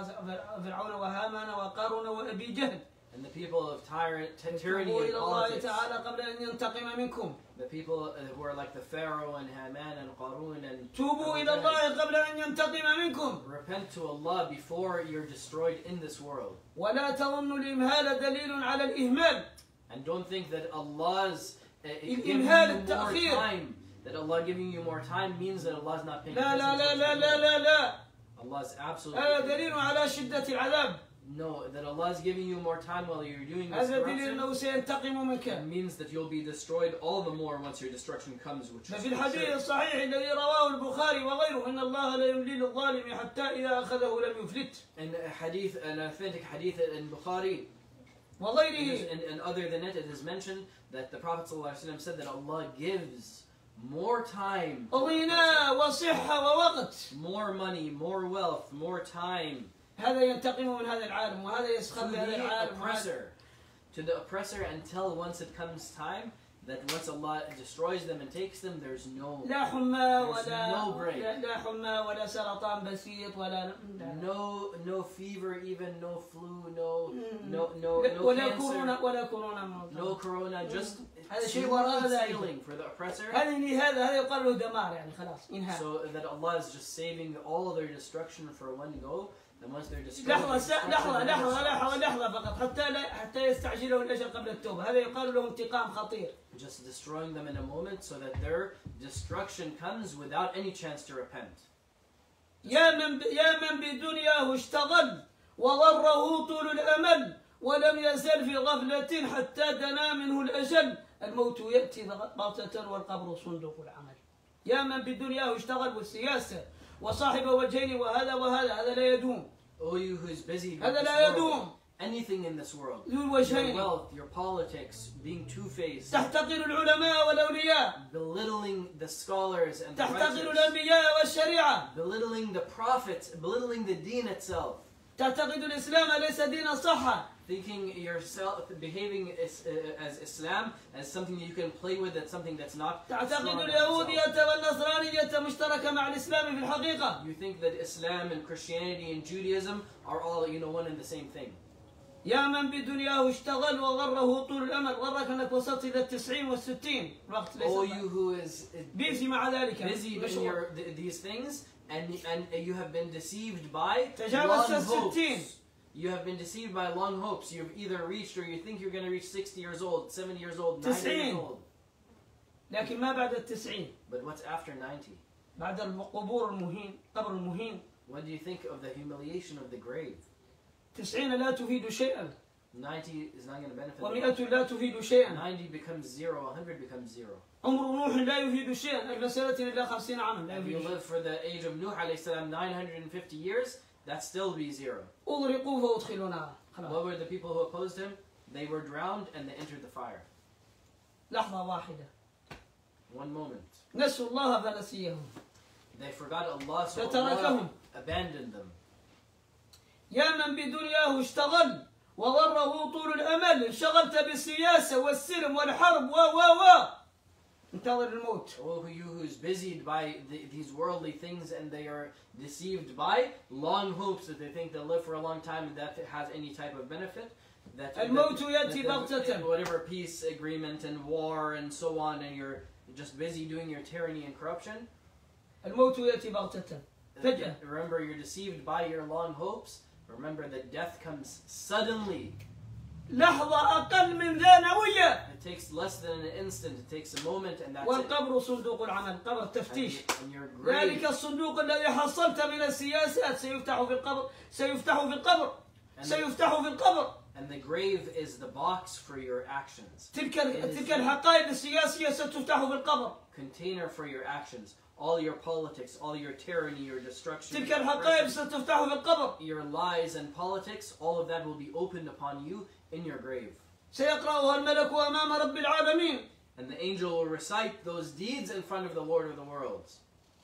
فرعون وهامان وقارون وأبي جهل. And the people of tyrant, ty- tyranny توبوا and إلى الله politics, تعالى قبل أن ينتقم منكم. the people uh, who are like the Pharaoh and Haman and Qarun and توبوا Abu إلى Jahl, الله قبل أن ينتقم منكم. repent to Allah before you're destroyed in this world. ولا تظنوا الإمهال دليل على الإهمال. And don't think that Allah's uh, giving you الإمهال more التأخير. time, that Allah giving you more time means that Allah's not paying لا لا لا لا attention. لا لا لا. Allah's absolutely هذا دليل على شدة العذاب. no, that Allah is giving you more time while you're doing this هذا دليل corruption. أنه سينتقم منك. It means that you'll be destroyed all the more once your destruction comes, which is ففي الحديث sure. الصحيح الذي رواه البخاري وغيره إن الله لا يملي للظالم حتى إذا أخذه لم يفلت. And a hadith, an authentic hadith in Bukhari, وغيره. and, and other than it, it is mentioned that the Prophet ﷺ said that Allah gives more time, to a وغنى وصحة ووقت. person, more money, more wealth, more time هذا ينتقم من هذا العالم وهذا to يسخر بهذا the العالم. وهذا- oppressor, to the oppressor until once it comes time that once Allah destroys them and takes them, there's no لا حمى There's ولا no break. لا, لا حمى ولا سرطان بسيط ولا لا. no no fever, even no flu, no Mm. no no لا- no ولا cancer. كورونا ولا كورونا موت. No corona, just هذا شيء smooth وراء ذلك. sailing for the oppressor. هذه هذا هذا يقال له دمار يعني خلاص انهاء. So that Allah is just saving all their destruction for one go. And once they're destroyed, لحظة the س- destruction لحظة never لحظة stops. لحظة لحظة فقط حتى لا حتى يستعجله الأجل قبل التوبة. هذا يقال له انتقام خطير. Just destroying them in a moment so that their destruction comes without any chance to repent. يا من ب... يا من بدنياه اشتغل وضره طول الأمل ولم يزل في غفلة حتى دنا منه الأجل. الموت يأتي بغتة والقبر صندوق العمل. يا من بدنياه اشتغل والسياسة وصاحب وجهين وهذا وهذا هذا لا يدوم. Oh, you who's busy with هذا this لا world يدوم. anything in this world. ذو Your الوجهين. wealth, your politics, being two-faced, تحتقر العلماء والأولياء. belittling the scholars and the تحتقر righteous, الأنبياء والشريعة. belittling the prophets, belittling the deen itself, تعتقد الإسلام ليس دين صحة. thinking yourself, behaving as, uh, as Islam as something that you can play with, that's something that's not تعتقد strong on اليهودية itself. والنصرانية مشتركة مع الإسلام في الحقيقة. You think that Islam and Christianity and Judaism are all, you know, one and the same thing. يا من بدنياه اشتغل وغره طول الأمل، غرك أنك وصلت إلى التسعين والستين. الوقت ليس Oh, you who is بيزي مع ذلك. busy in مشغول. your, th- these things, and and you have been deceived by تجاوزت long الستين. hopes. You have been deceived by long hopes. You've either reached or you think you're going to reach sixty years old, seventy years old, ninety years تسعين. old. لكن ما بعد التسعين. But what's after ninety? بعد القبور المهين، قبر المهين. What do you think of the humiliation of the grave? تسعين لا تفيد شيئا. ninety is not going to benefit. ومئة لا تفيد شيئا. ninety becomes zero, one hundred becomes zero. عمر نوح لا يفيد شيئا. ألف سنة إلى خمسين عاما لا If you يفيد شيئا. live for the age of Nuh alayhi salam, nine hundred fifty years, that still be zero. أغرقوا فأدخلوا نارا. خلاص. What were the people who opposed him? They were drowned and they entered the fire. لحظة واحدة. One moment. نسوا الله فنسيهم. They forgot Allah, so فتركهم. Allah abandoned them. يا من بدنياه اشتغل وغره طول الأمل، انشغلت بالسياسة والسلم والحرب و و و انتظر الموت. Oh, you who's busied by the, these worldly things and they are deceived by long hopes that they think they'll live for a long time and that it has any type of benefit. That, that, الموت يأتي that- that- بغتة. whatever peace agreement and war and so on, and you're just busy doing your tyranny and corruption. الموت يأتي بغتة. فجأة. Remember, you're deceived by your long hopes. Remember that death comes suddenly. لحظة أقل من ذا نوية. It takes less than an instant. It takes a moment, and that's it. والقبر صندوق العمل، قبر And, تفتيش. and your ذلك grave, الصندوق الذي حصلت من السياسات سيفتح في القبر، سيفتح في القبر، سيفتح في القبر. and the grave is the box for your actions. تلك تلك الحقائب السياسية ستفتح في القبر. Container for your actions. All your politics, all your tyranny, your destruction, تلك your الحقائب oppression, ستفتح في القبر. your lies and politics, all of that will be opened upon you in your grave. سيقرأها الملك أمام رب العالمين. And the angel will recite those deeds in front of the Lord of the worlds.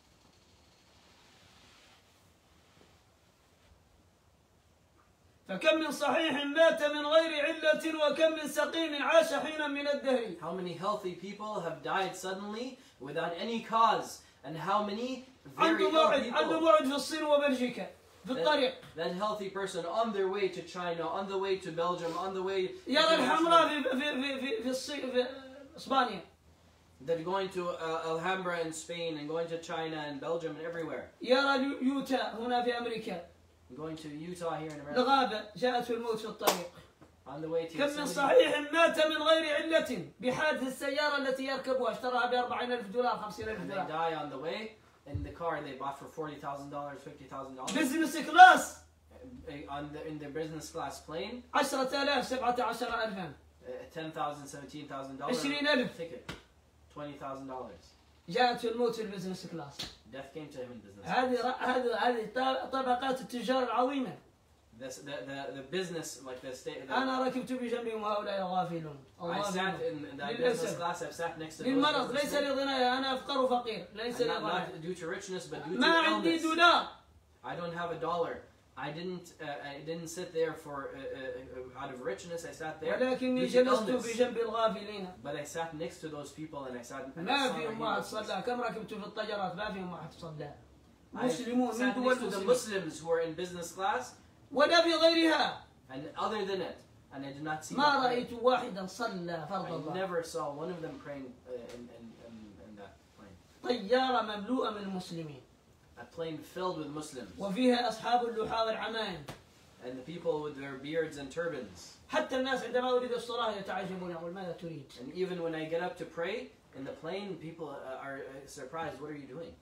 فكم من صحيح مات من غير علة وكم من سقيم عاش حينا من الدهر. How many healthy people have died suddenly without any cause? And how many very عنده ill موعد عنده people? موعد في الصين وبلجيكا في الطريق. That, that healthy person on their way to China, on the way to Belgium, on the way يرى الحمراء international, في في في في الصين في اسبانيا. that going to uh, Alhambra in Spain and going to China and Belgium and everywhere. يرى يوتا هنا في امريكا. Going to Utah here in America. الغابة جاءته الموت في الطريق. On the way to كم من Yosemite. صحيح مات من غير علة بحادث السيارة التي يركبها اشتراها بأربعين ألف دولار خمسين ألف And they دولار. die on the way in the car they bought for forty thousand dollars, fifty thousand dollars. بزنس كلاس On the, in their business class plane, عشرة آلاف سبعة عشر ألفا uh, ten thousand, seventeen thousand dollars عشرين ألف. ticket, twenty thousand dollars. جاءته الموت في البزنس كلاس. Death came to him in business. هذه هذه هذه طبقات التجار العظيمة. This, the, the, the business, like the state. The, أنا ركبت بجنبهم وهؤلاء غافلون. I sat in that للأسف. business class. I've sat next to those للمرض ليس businessmen. لغناية أنا أفقر وفقير ليس And not, لغناية. not due to richness, but due to ما عندي illness. دولار. I don't have a dollar. I didn't. Uh, I didn't sit there for uh, uh, out of richness. I sat there ولكني due to جلست illness. بجنب الغافلين. But I sat next to those people, and I sat. And I ما saw في their واحد helplessness. صلى. كم ركبت في الطيارات ما فيهم واحد صلى. I مسلمون من sat دول next to the مسلمين Muslims who were in business class, ولا في غيرها. and other than it, and I did not see. ما them pray. رأيت واحدا صلى فرض I الله. never saw one of them praying uh, in, in, in, in that plane. طيارة مملوءة من المسلمين A plane filled with Muslims, وفيها أصحاب اللحى والعمائم. and the people with their beards and turbans. حتى الناس عندما أريد الصلاة يتعجبون يقول ماذا تريد؟ And even when I get up to pray in the plane, people uh, are uh, surprised. What are you doing?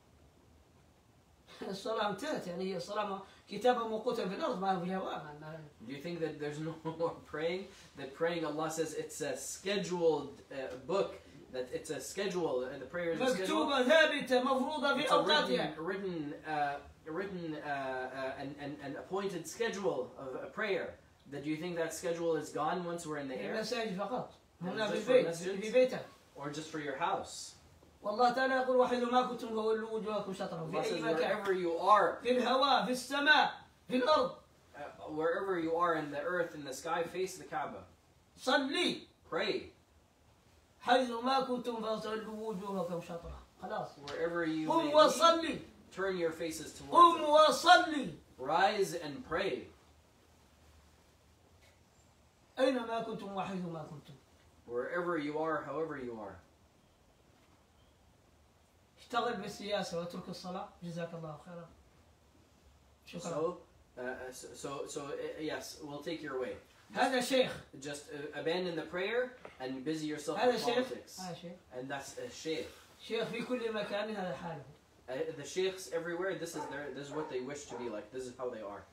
الصلاة انتهت يعني هي الصلاة كتابة موقوتة في الأرض ما فيها واقع. Do you think that there's no more praying? That praying, Allah says it's a scheduled uh, book. That it's a schedule. Uh, the prayer is a schedule. مكتوبة ثابتة مفروضة في It's a أوقاتها. written, written, uh, written uh, uh, and, and, and appointed schedule of a prayer. That you think that schedule is gone once we're in the air? المساجد فقط هنا Just في for البيت masjids? في بيتك. Or just for your house? والله تعالى يقول وحيث ما كنتم فولوا وجوهكم شطره في Allah says, أي مكان wherever you are, في الهواء في السماء في الأرض uh, wherever you are in the earth, in the sky, face the Kaaba. صلي Pray. حيث ما كنتم فولوا وجوهكم شطره خلاص. Wherever you قم may be, وصلي turn your faces towards قم it. وصلي Rise and pray. أينما كنتم وحيث ما كنتم. Wherever you are, however you are. اشتغل بالسياسة واترك الصلاة جزاك الله خيرا. شكرا. So, uh, so, so, so uh, yes, we'll take your way. هذا شيخ. Just uh, abandon the prayer and busy yourself هذا with شيخ. politics. هذا شيخ. And that's a sheikh. شيخ في كل مكان هذا حاله. Uh, the sheikhs everywhere, this is their, this is what they wish to be like. This is how they are.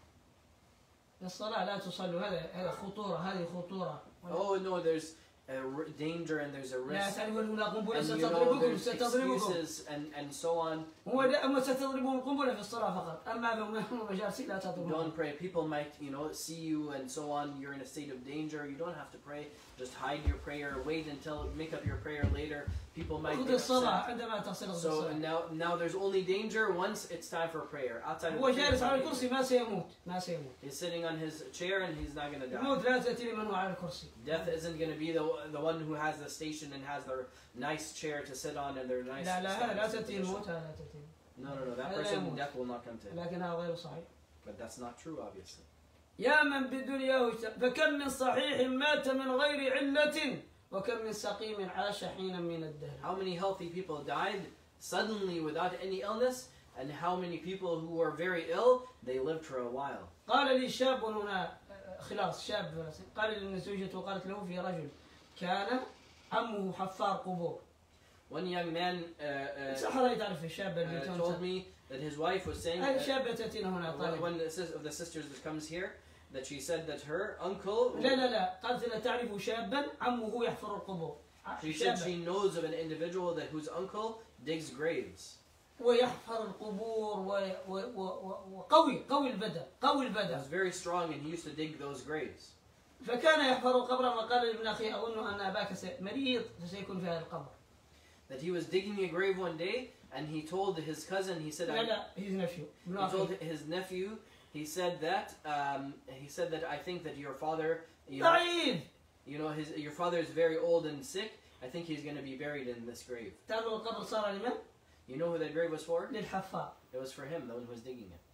الصلاة لا تصلوا هذا هذا خطورة هذه خطورة. Oh no, there's a r- danger and there's a لا risk. تعرفون هنا قنبلة And you know ستضربكم there's ستضربكم. excuses and, and so on. هو أما ستضربون القنبلة في الصلاة فقط. أما في مجالس لا تضربون. Don't pray. People might, you know, see you and so on. You're in a state of danger. You don't have to pray. Just hide your prayer. Wait until make up your prayer later. People might خذ get الصلاة upset. عندما تصل So الصلاة. now, now there's only danger once it's time for prayer. Outside of هو the prayer, جالس على it's not الكرسي danger. ما سيموت ما سيموت. He's sitting on his chair and he's not going to die. الموت لا تأتي لمن هو على الكرسي. Death isn't going to be the the one who has the station and has their nice chair to sit on and their nice. لا لا هذا لا standing تأتي position. الموت هذا لا تأتي. No, no, no. That هذا لا person, يموت. death will not come to him. لكن هذا غير صحيح. But that's not true, obviously. يا من بالدنيا اشت- فكم من صحيح مات من غير علة وكم من سقيم عاش حينا من الدهر. How many healthy people died suddenly without any illness, and how many people who were very ill, they lived for a while. قال لي شاب هنا خلاص شاب فلسطيني قال لي ان زوجته قالت له في رجل كان عمه حفار قبور. One young man uh, uh, صحراء تعرف الشاب uh, اللي told تونس. me that his wife was saying هذه that شابة تأتينا هنا one, طالب. one of the sisters that comes here, that she said that her uncle, لا لا لا قالت لها تعرف شابا عمه يحفر القبور. she said she شابا knows of an individual that whose uncle digs graves. ويحفر القبور و- و- و- وقوي قوي البدن قوي He البدن. was very strong and he used to dig those graves. فكان يحفر قبرا وقال لابن اخي اظن ان اباك سي- مريض فسيكون في هذا القبر. That he was digging a grave one day and he told his cousin, he said, لا I, لا his nephew. ابن he told اخي his nephew, he said that, um, he said that I think that your father, you know, ضعيف. you know, his your father is very old and sick. I think he's going to be buried in this grave. تعرف القبر صار لمن؟ You know who that grave was for? للحفار. It was for him, the one who was digging it.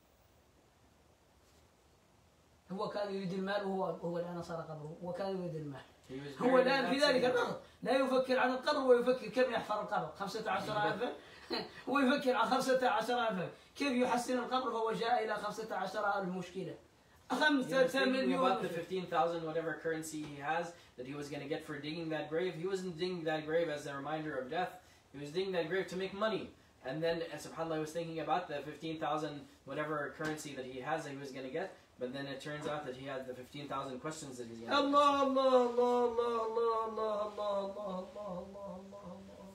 هو كان يريد المال وهو هو الان صار قبره هو كان يريد المال. He was هو buried in الان في that ذلك same الوقت لا يفكر عن القبر ويفكر كم يحفر القبر خمسة عشر ألفا. هو يفكر عن خمسة عشر ألفا كيف يحسن القبر فهو جاء إلى خمسة عشر ألف مشكلة. He was خمسة thinking about the مليون. fifteen thousand whatever currency he has that he was going to get for digging that grave. He wasn't digging that grave as a reminder of death. He was digging that grave to make money. And then, uh, subhanAllah, he was thinking about the fifteen thousand whatever currency that he has that he was going to get. But then it turns out that he had the fifteen thousand questions that he's going to الله الله الله الله الله الله الله الله الله الله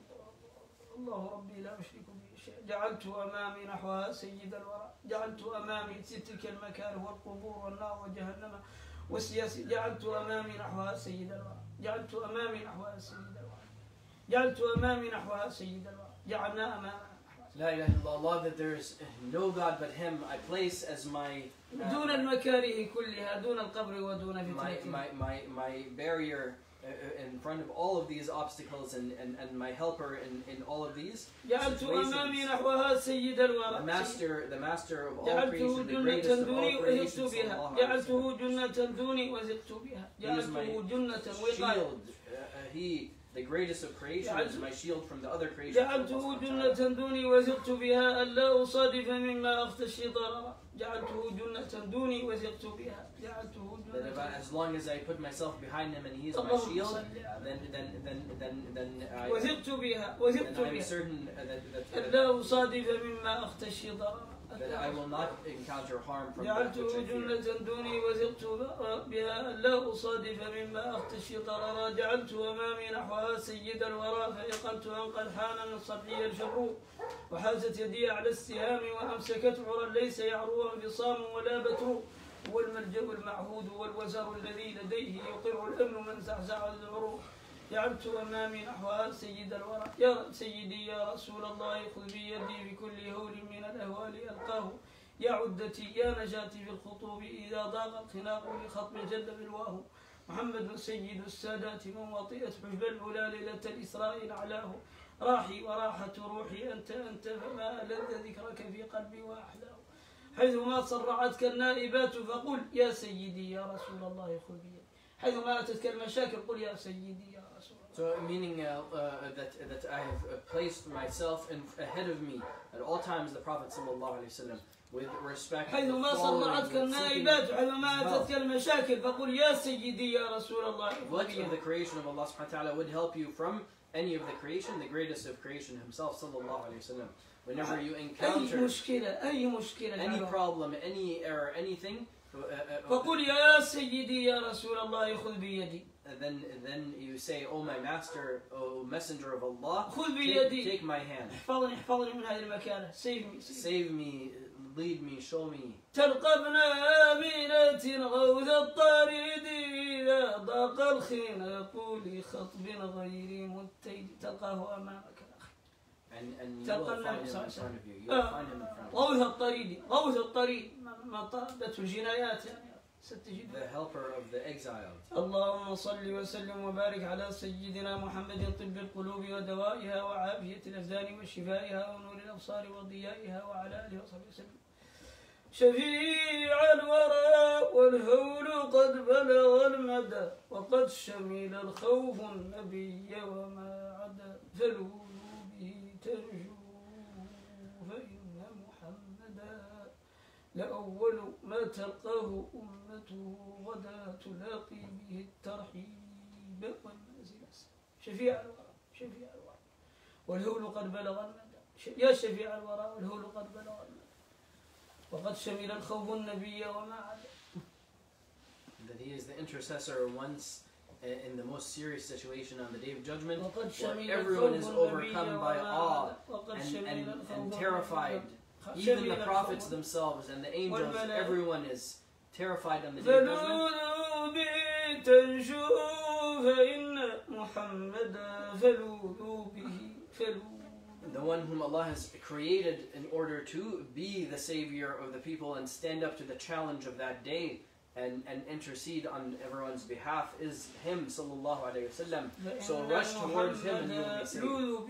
الله الله ربي لا أشرك به شيء جعلت أمامي نحوها سيد الورى جعلت أمامي تلك المكاره والقبور والنار وجهنم والسياسي جعلت أمامي نحوها سيد الورى جعلت أمامي نحوها سيد الورى جعلت أمامي نحوها سيد الورى جعلنا أمامنا La ilaha illallah, that there is no God but Him. I place as my uh, دون المكاره كلها دون القبر ودون my, فتنة my, my, my barrier uh, uh, in front of all of these obstacles and, and, and my helper in, in all of these جعلت أمامي situations. نحوها سيد The الورى master, the master of all جعلته creation, the جنة greatest of all دوني creation, وزقت بها sallallahu alayhi wa sallam. جعلته جنة دوني وزقت بها He is my جعلته جنة وقاية shield. Uh, uh, he, the greatest of creation, is my shield from the other creation. جعلته جنة دوني وزقت بها ألا أصادف مما أخشى ضررا جعلته جنة دوني وزقت بها جعلته That if I, جنة as long as I put myself behind him and he is my اللهم shield, صل على then then then then then I, وزقت بها وزقت then I'm بها certain uh, that that, that, ألا أصادف مما أخشى ضررا that I will not encounter harm from that which جعلته I fear. جنة دوني وزقت بها لا أصادف مما أختشي ضررا جعلت أمامي نحوها سيد الورى فيقنت أن قد حان من صبحي الشر وحازت يدي على السهام وأمسكت عرى ليس يعروها انفصام ولا بتر هو الملجأ المعهود والوزر الذي لديه يقر الأمن من زعزع العروق. جعلت أمامي نحو سيد الورى يا سيدي يا رسول الله خذ بيدي بكل هول من الأهوال ألقاه. يا عدتي يا نجاتي في الخطوب إذا ضاق الخناق لخطب جل بلواه. محمد سيد السادات من وطئت حجب العلا ليلة الإسراء أعلاه. راحي وراحة روحي أنت أنت فما ألذ ذكرك في قلبي وأحلاه. حيثما صرعتك النائبات فقل يا سيدي يا رسول الله خذ بيدي. حيثما أتتك المشاكل قل يا سيدي يا رسول الله. So meaning uh, uh, that that I have placed myself in, ahead of me at all times the Prophet sallallahu alaihi wasallam with respect. حيثما صرعتك النائبات حيثما أتتك المشاكل فقل يا سيدي يا رسول الله. What of the creation of Allah subhanahu wa ta'ala would help you from any of the creation, the greatest of creation himself sallallahu alaihi wasallam. Whenever you encounter أي مشكلة أي مشكلة any problem, any error, anything, uh, uh, فقل يا سيدي يا رسول الله خذ بيدي. then then you say, oh my master, oh messenger of Allah, خذ take, بيدي. take my hand, احفظني احفظني من هذه المكانة. save me. save me, lead me, show me. تلقى ابن آمنة غوث الطريد إذا ضاق الخناق لخطب غير متيد. تلقاه أمامك الأخ. And, and you will تلقى find النبي him صلى in الله عليه front of you. وسلم. You will find him in front of you. غوث الطريد غوث الطريد ما طردته الجنايات يعني ستجد. The helper of the exiled. اللهم صل وسلم وبارك على سيدنا محمد طب القلوب ودوائها وعافية الأبدان وشفائها ونور الأبصار وضيائها وعلى آله وصحبه وسلم. شفيع الورى والهول قد بلغ المدى وقد شمل الخوف النبي وما عدا. فلولوا به تنجو فإن محمدا لأول ما تلقاه أمته غدا تلاقي به الترحيب والمنزل. شفيع الورى شفيع الورى والهول قد بلغ المدى. يا شفيع الورى والهول قد بلغ المدى وقد شمل الخوف النبي وما عدا. That he is the intercessor once in the most serious situation on the day of judgment, where everyone is overcome by awe and, and, and terrified. Even the prophets themselves and the angels, everyone is terrified on the day of judgment. The one whom Allah has created in order to be the savior of the people and stand up to the challenge of that day and, and intercede on everyone's behalf is him, sallallahu alayhi wa sallam. So rush towards him and you will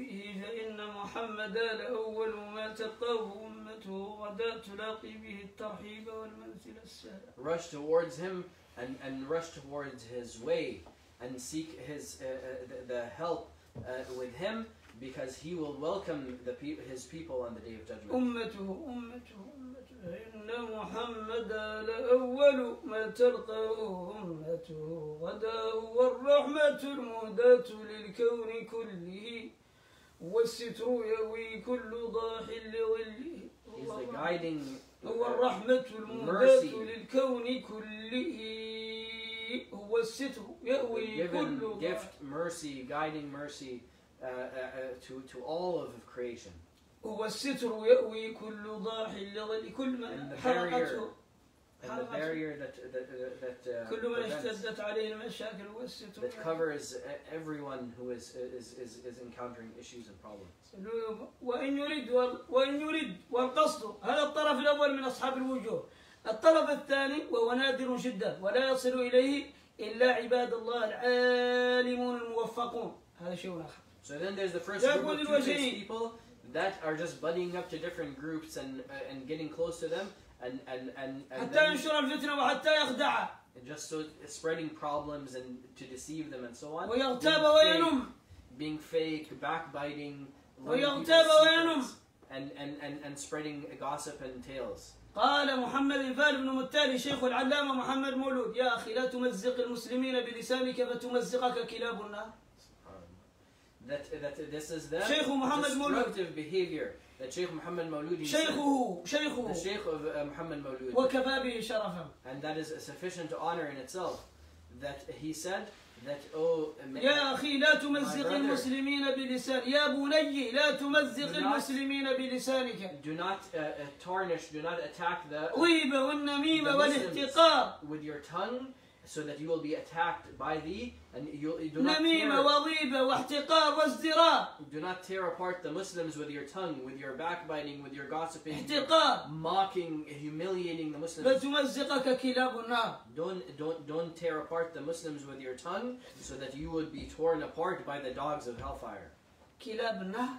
be saved. Rush towards him and, and rush towards his way and seek his uh, the, the help uh, with him, because he will welcome the pe his people on the day of judgment. أمته أمته أمته إن محمدا لأول ما تلقاه أمته غدا والرحمة المهداة للكون كله والستر يوي كل ضاح لظله. He's the guiding هو الرحمة المهداة للكون كله. هو الستر يأوي كل gift, mercy, guiding mercy. Uh, uh, uh, to, to all of creation. هو الستر يأوي كل ضاح لظل كل من حرقته. And the barrier that that that uh, كل من اشتدت عليه المشاكل والستر. That covers everyone who is is is is encountering issues and problems. وإن يريد وإن يريد والقصد هذا الطرف الأول من أصحاب الوجوه. الطرف الثاني وهو نادر جدا ولا يصل إليه إلا عباد الله العالمون الموفقون. هذا شيء آخر. So then there's the first group of two-faced people that are just buddying up to different groups and uh, and getting close to them and and and, and حتى ينشر الفتنة وحتى يخدع. And just so spreading problems and to deceive them and so on. ويغتاب وينم. Being fake, backbiting, ويغتاب وينم. And and and and spreading gossip and tales. قال محمد الفال بن متالي شيخ العلامة محمد مولود يا أخي لا تمزق المسلمين بلسانك فتمزقك كلاب النار. That, that this is the destructive behavior that Shaykh Muhammad Mauludi شيخه شيخه the Shaykh of uh, Muhammad Mauludi وكفى به شرفا. And that is a sufficient honor in itself. that he said that, oh, يا أخي لا تمزق brother. المسلمين بلسان يا بني لا تمزق Do not- المسلمين بلسانك do not uh, uh, tarnish, do not attack the غيبة والنميمة the والاحتقار Muslims with your tongue, so that you will be attacked by thee, and you, you do not نميمة tear, وغيبة واحتقار وازدراء do not tear apart the Muslims with your tongue, with your backbiting, with your gossiping, احتقار mocking, humiliating the Muslims. فتمزقك كلاب النار Don't don't don't tear apart the Muslims with your tongue, so that you would be torn apart by the dogs of hellfire. كلاب النار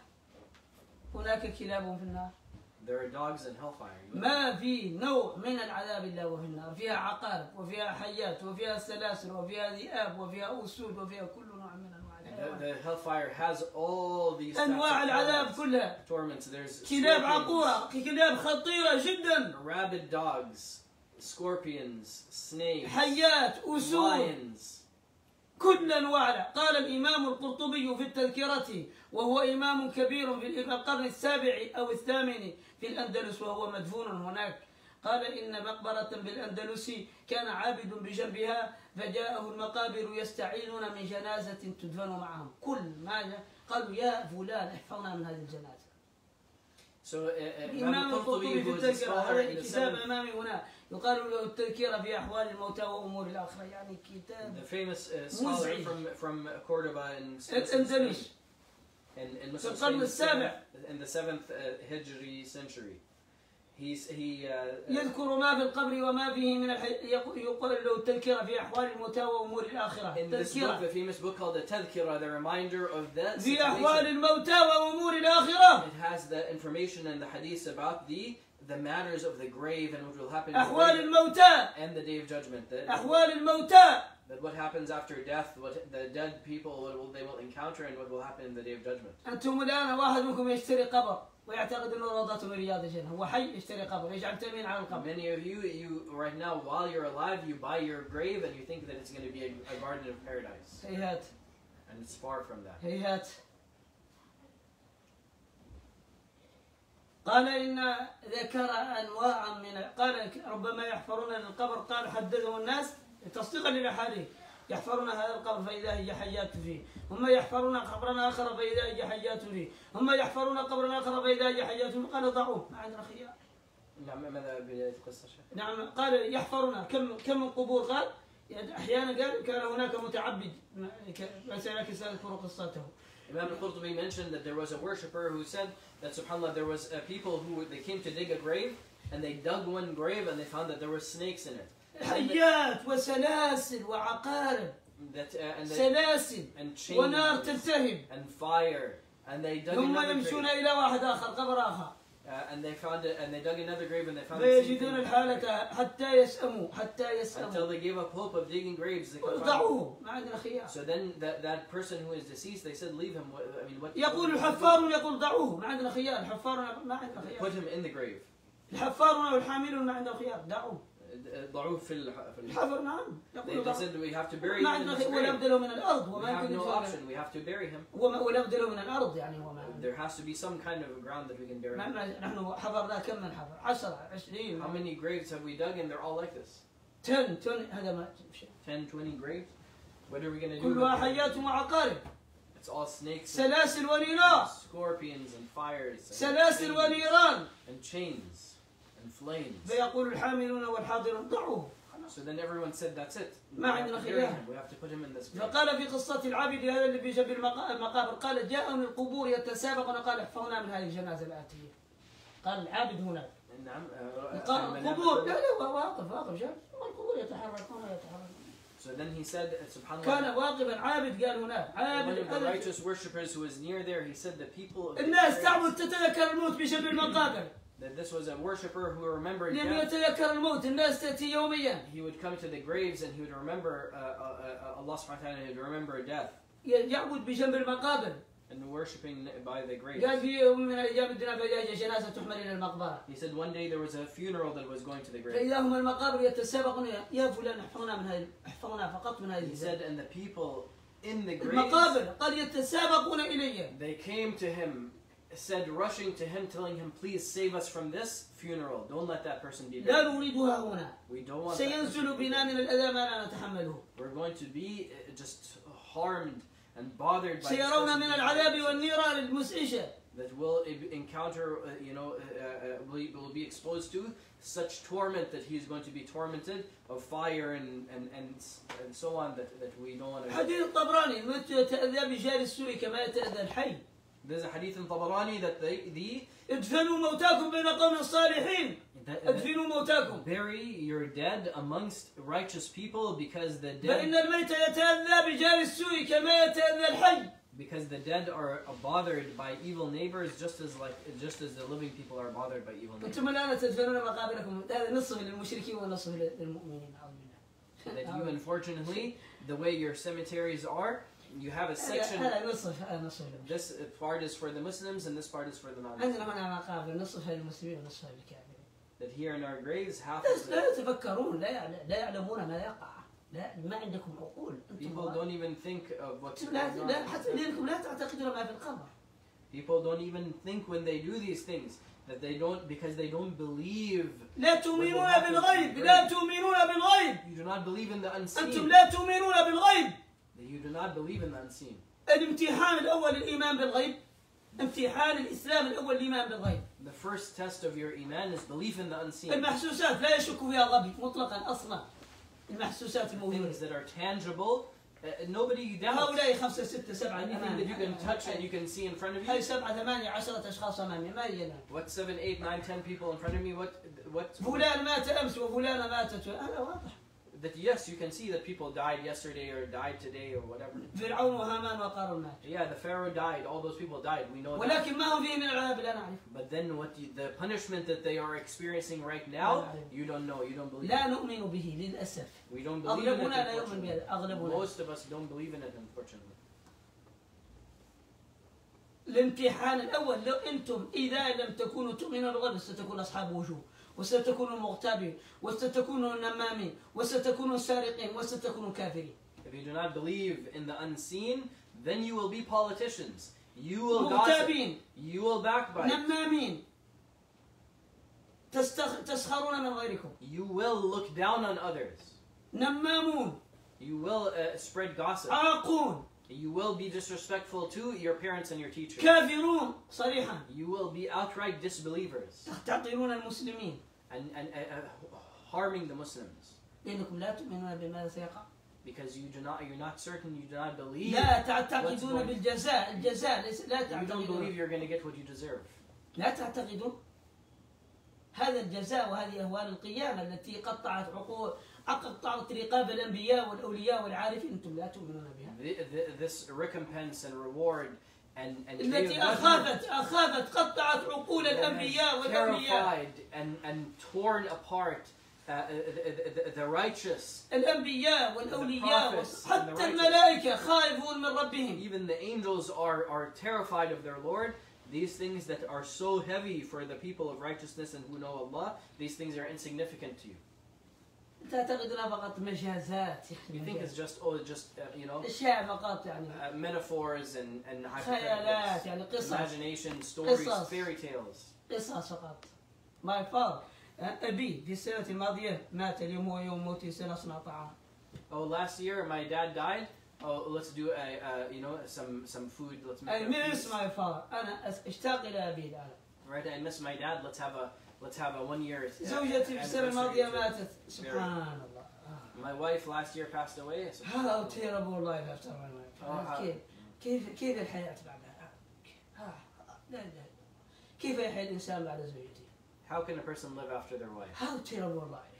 هناك كلاب في النار There are dogs in hellfire. ما في نوع من العذاب إلا وفي النار فيها عقارب وفيها حيات وفيها سلاسل وفيها ذئاب وفيها أسود وفيها كل نوع من أنواع The, الحيوان the hellfire has all these types of أنواع العذاب torments. كلها torments. There's كلاب scorpions, عقورة كلاب خطيرة جدا rabid dogs, scorpions, snakes, حيات أسود lions. كل أنواعها قال الإمام القرطبي في التذكرة وهو إمام كبير في القرن السابع أو الثامن في الأندلس وهو مدفون هناك قال إن مقبرة بالأندلس كان عابد بجنبها فجاءه المقابر يستعينون من جنازة تدفن معهم كل ما قالوا يا فلان احفظنا من هذه الجنازة So uh, uh, الإمام Imam القرطبي Qurtubi, في who is a التذكرة scholar هذا in the الكتاب seventh, أمامي هنا يقال له التذكرة في أحوال الموتى وأمور الآخرة يعني كتاب the famous uh, scholar مزعج. from from Cordoba in الأندلس in, in في Muslim القرن Spain, السابع in the seventh uh, Hijri century. He's he. Uh, uh, يذكر ما في القبر وما فيه من الحي... يق- يقال له التذكرة في أحوال الموتى وأمور الآخرة in this book, تذكرة the famous book called the Tadhkira, the reminder of that في أحوال situation. الموتى وأمور الآخرة It has the information and the hadith about the the matters of the grave and what will happen in the أحوال grave الموتى and the day of judgment. That, أحوال الموتى that what happens after death, what the dead people what will, they will encounter, and what will happen in the day of judgment. أنتم الآن واحد منكم يشتري قبر ويعتقد أنه روضة من رياض الجنة هو حي يشتري قبر يجعل تأمين على القبر Many of you, you right now, while you're alive, you buy your grave and you think that it's going to be a, a garden of paradise, هيهات and it's far from that. هيهات قال إن ذكر أنواعا من قال ربما يحفرون للقبر قال حدده الناس تصديقا للأحاديث يحفرون هذا القبر فإذا هي حيات فيه هم يحفرون قبرا آخر فإذا هي حيات فيه هم يحفرون قبرا آخر فإذا هي حيات فيه قال ضعوه ما عندنا خيار نعم ماذا بداية القصة شيخ؟ نعم قال يحفرون كم كم من قبور قال أحيانا قال كان هناك متعبد بس لكن سأذكر قصته Imam al-Qurtubi mentioned that there was a worshipper who said that subhanAllah there was uh, people who they came to dig a grave and they dug one grave and they found that there were snakes in it. حيات وسلاسل وعقارب That uh, and, they, سلاسل and chains ونار تلتهب and fire and they dug ثم another يمشون grave إلى واحد آخر قبر آخر uh, and they found it and they dug another grave and they found the same فيجدون thing. الحالة حتى يسأموا حتى Until يسأموا they gave up hope of digging graves. They couldn't find it. ضعوه ما عندنا خيار So then that, that person who is deceased, they said leave him. What, I mean, what? يقول what- الحفار يقول ضعوه ما عندنا خيار الحفار ما عندنا Put خيار him in the grave. الحفار والحاملون ما عندهم خيار دعوه ضعوه في ال- في ال- الحفر نعم They, يقول they ضعوه said we have to bury ما him in عندنا this خيار ولا grave. أبدله من الأرض We وما have يمكن no يسوي option. We have to bury him. وما- ولا أبدله من الأرض يعني هو ما There has to be some kind of ground that we can bury ما- him. ما- نحن حفرنا كم من حفر عشرة عشرين How many graves have we dug and they're all like this? تن تن هذا ما شيء ten, twenty graves? What are we going to do? كلها with them? حيات وعقارب It's all snakes, سلاسل and ونيران scorpions, and fires, and سلاسل chains, ونيران and chains, and flames. فيقول الحاملون والحاضرون ضعوه So then everyone said, that's it. We ما have عندنا to bury خيار. him. We have to put him in this grave. فقال في قصة العابد هذا اللي في جنب المقا- المقابر قال جاءهم القبور يتسابقون قال احفظنا من هذه الجنازة الآتية قال العابد هناك نعم. uh, قال المنام- القبور لا لا واقف واقف شاف القبور يتحركون يتحركون So then he said, subhanAllah, كان واقفا عابد قال هناك one عابد of the هذا- righteous worshippers who was near there, he said the people of the الناس area- تعبد تتذكر الموت بجنب المقابر that this was a worshipper who remembered لم death. يتذكر الموت الناس تأتي يوميا He would come to the graves and he would remember uh, uh, uh, Allah subhanahu wa ta'ala, he would remember death يعبد بجنب المقابر and worshiping by the graves. قال في يوم من الأيام الدنيا فإذا جنازة تحمل إلى المقبرة He said one day there was a funeral that was going to the grave. فإذا هم المقابر يتسابقون يا فلان احفظنا من هذه احفظنا فقط من هذه He said, and the people in the graves, المقابر قال يتسابقون إلي they came to him said, rushing to him, telling him, please save us from this funeral. Don't let that person be لا buried. نريدها هنا. We don't want that person سينزل to be بنا buried. من الأذى ما لا نتحمله. We're going to be uh, just harmed and bothered by this سيرون person من being العذاب buried. والنيران المزعجة. That will encounter, uh, you know, uh, uh, will, will be exposed to such torment that he's going to be tormented of fire and and and, and so on that, that we don't want to. حديث الطبراني متى تأذى بجار السوء كما يتأذى الحي. There's a hadith in Tabarani that the, the ادفنوا موتاكم بين قوم صالحين. that, that ادفنوا موتاكم. bury your dead amongst righteous people because the فإن dead الميت يتأذى بجار السوء كما يتأذى الحي. because the dead are bothered by evil neighbors just as like just as the living people are bothered by evil neighbors. أنتم الآن تدفنون مقابركم هذا نصف للمشركين ونصف للمؤمنين. That you unfortunately, the way your cemeteries are, you have a section. هذا نصف هذا نصف. This part is for the Muslims and this part is for the non-Muslims. عندنا منع مقابر نصف للمسلمين ونصف للكافرين. That here in our graves, half of لا the يتفكرون لا يعل- لا يعلمون ما يقع. لا ما عندكم عقول. people don't even think of what's أنتم لا going لا on. حتى لأنكم لا تعتقدون ما في القبر. People don't even think when they do these things that they don't because they don't believe. لا تؤمنون بالغيب. لا تؤمنون بالغيب. You do not believe in the أنتم unseen. لا تؤمنون بالغيب. You do not believe in the unseen. الامتحان الأول الإيمان بالغيب. امتحان الإسلام الأول الإيمان بالغيب. The first test of your iman is belief in the unseen. المحسوسات لا يشك فيها غبي مطلقا أصلا. المحسوسات الموجودة. Things that are tangible, uh, nobody doubts. هؤلاء خمسة ستة سبعة Anything that you can touch and you can see in front of هاي you. سبعة ثمانية عشرة أشخاص أمامي ما هي أنا. What seven, eight, nine, ten people in front of me? What what? فلان مات أمس وفلانة ماتت هذا واضح. That yes, you can see that people died yesterday or died today or whatever. فرعون وهامان وقارون مات. Yeah, the Pharaoh died. All those people died. We know that. ولكن ما هم فيه من العذاب لا نعرف. But then what you, the punishment that they are experiencing right now, you don't know. You don't believe. لا it. نؤمن به للأسف. We don't believe in it. أغلبنا لا يؤمن Unfortunately. بهذا. أغلبنا. Most of us don't believe in it, unfortunately. الامتحان الأول لو أنتم إذا لم تكونوا تؤمنون بالغيب ستكون أصحاب وجوه وستكونوا مغتابين وستكونوا نمامين وستكونوا سارقين وستكونوا كافرين. If you do not believe in the unseen, then you will be politicians. You will gossip. مغتابين You will backbite. نمامين تستخ... تسخرون من غيركم. You will look down on others. نمامون You will uh, spread gossip. عاقون You will be disrespectful to your parents and your teachers. كافرون صريحا You will be outright disbelievers تعطلون المسلمين and, and uh, uh, harming the Muslims لأنكم لا تؤمنون بما سيقع. because you do not, you're not certain, you do not believe. لا تعتقدون بالجزاء الجزاء ليس لا You don't believe تعتقدون you're going to get what you deserve. لا تعتقدون هذا الجزاء وهذه أهوال القيامة التي قطعت عقول قطعت رقاب الأنبياء والأولياء والعارفين أنتم لا تؤمنون بها. The, the, this recompense and reward and, and day of التي judgment أخافت أخافت قطعت عقول that has الأنبياء والأولياء. terrified and, and torn apart uh, the, the, the righteous. الأنبياء والأولياء prophets and the حتى righteous. الملائكة خائفون من ربهم. Even the angels are, are terrified of their Lord. These things that are so heavy for the people of righteousness and who know Allah, these things are insignificant to you. تعتقدون فقط مجازات You think it's just, oh, just, uh, you know, أشياء فقط يعني uh, metaphors and, and خيالات hypotheticals, يعني قصص imagination, stories, قصص. fairy tales. قصص فقط. My father أبي في السنة الماضية مات اليوم هو يوم موتي سنصنع طعام. Oh, last year my dad died. Oh, let's do a, uh, you know, some some food. Let's make I a miss feast. my father. أنا أس- أشتاق إلى أبي الآن. Right, I miss my dad. Let's have a let's have a one year. uh, زوجتي في السنة anniversary الماضية to- ماتت. سبحان الله. آه. My wife last year passed away. so- How terrible life after my wife. Oh, how- كيف كيف كيف الحياة بعدها؟ آه. لا لا. كيف يحيا الإنسان بعد زوجته؟ How can a person live after their wife? How terrible life.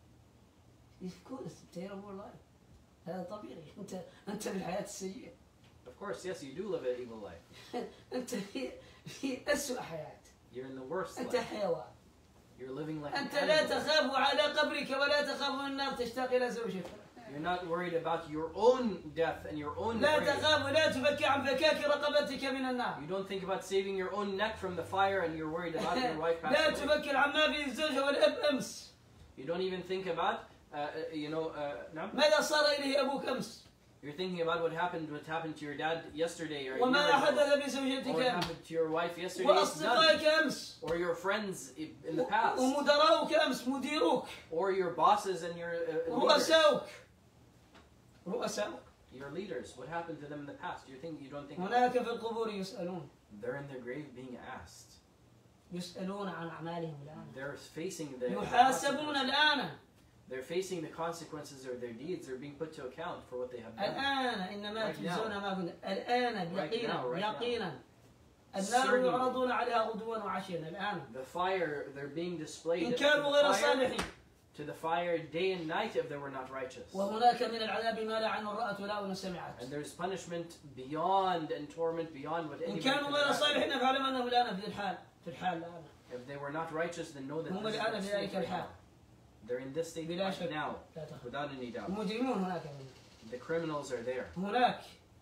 Of course, terrible life. هذا طبيعي. أنت أنت في الحياة السيئة. Of course, yes, you do live an evil life. أنت في في أسوأ حياة. You're in the worst أنت life. حيوان. You're living like an أنت لا animal. تخاف على قبرك ولا تخاف من النار تشتاق إلى زوجك. You're not worried about your own death and your own لا grave. تخاف ولا تفكر عن فكاك رقبتك من النار. You don't think about saving your own neck from the fire and you're worried about your wife لا passing away. تفكر عما في الزوجة والأب أمس. You don't even think about, uh, uh, you know, uh, no? ماذا صار إليه أبوك أمس؟ You're thinking about what happened, what happened to your dad yesterday or a وما year ago, حدث or what بزوجتك أمس happened to your wife yesterday, وأصدقائك none. أمس Or your friends i- in the past, ومدراؤك أمس مديروك or your bosses and your uh, leaders. رؤساؤك رؤساؤك Your leaders, what happened to them in the past? You think you don't think هناك في القبور يسألون they're in their grave being asked. يسألون عن أعمالهم الآن They're facing the يحاسبون الآن they're facing the consequences of their deeds. They're being put to account for what they have done. الآن إنما Right تجزون now. ما كنت الآن Right يقينا now, right now. يقينا النار Certainly. يعرضون عليها غدوا وعشيا الآن The fire, they're being displayed إن to كانوا غير the, fire, صالحين to the fire day and night if they were not righteous. وهناك من العذاب ما لا عين رأت ولا أذن سمعت And there's punishment beyond and torment beyond what إن anybody كانوا could غير imagine. صالحين فاعلم أنهم الآن في الحال في الحال الآن If they were not righteous, then know that هم this is الآن their في state ذلك right الحال now. They're in this state بلا right شك now, لا تخف without any doubt. المجرمون هناك The criminals are there. هناك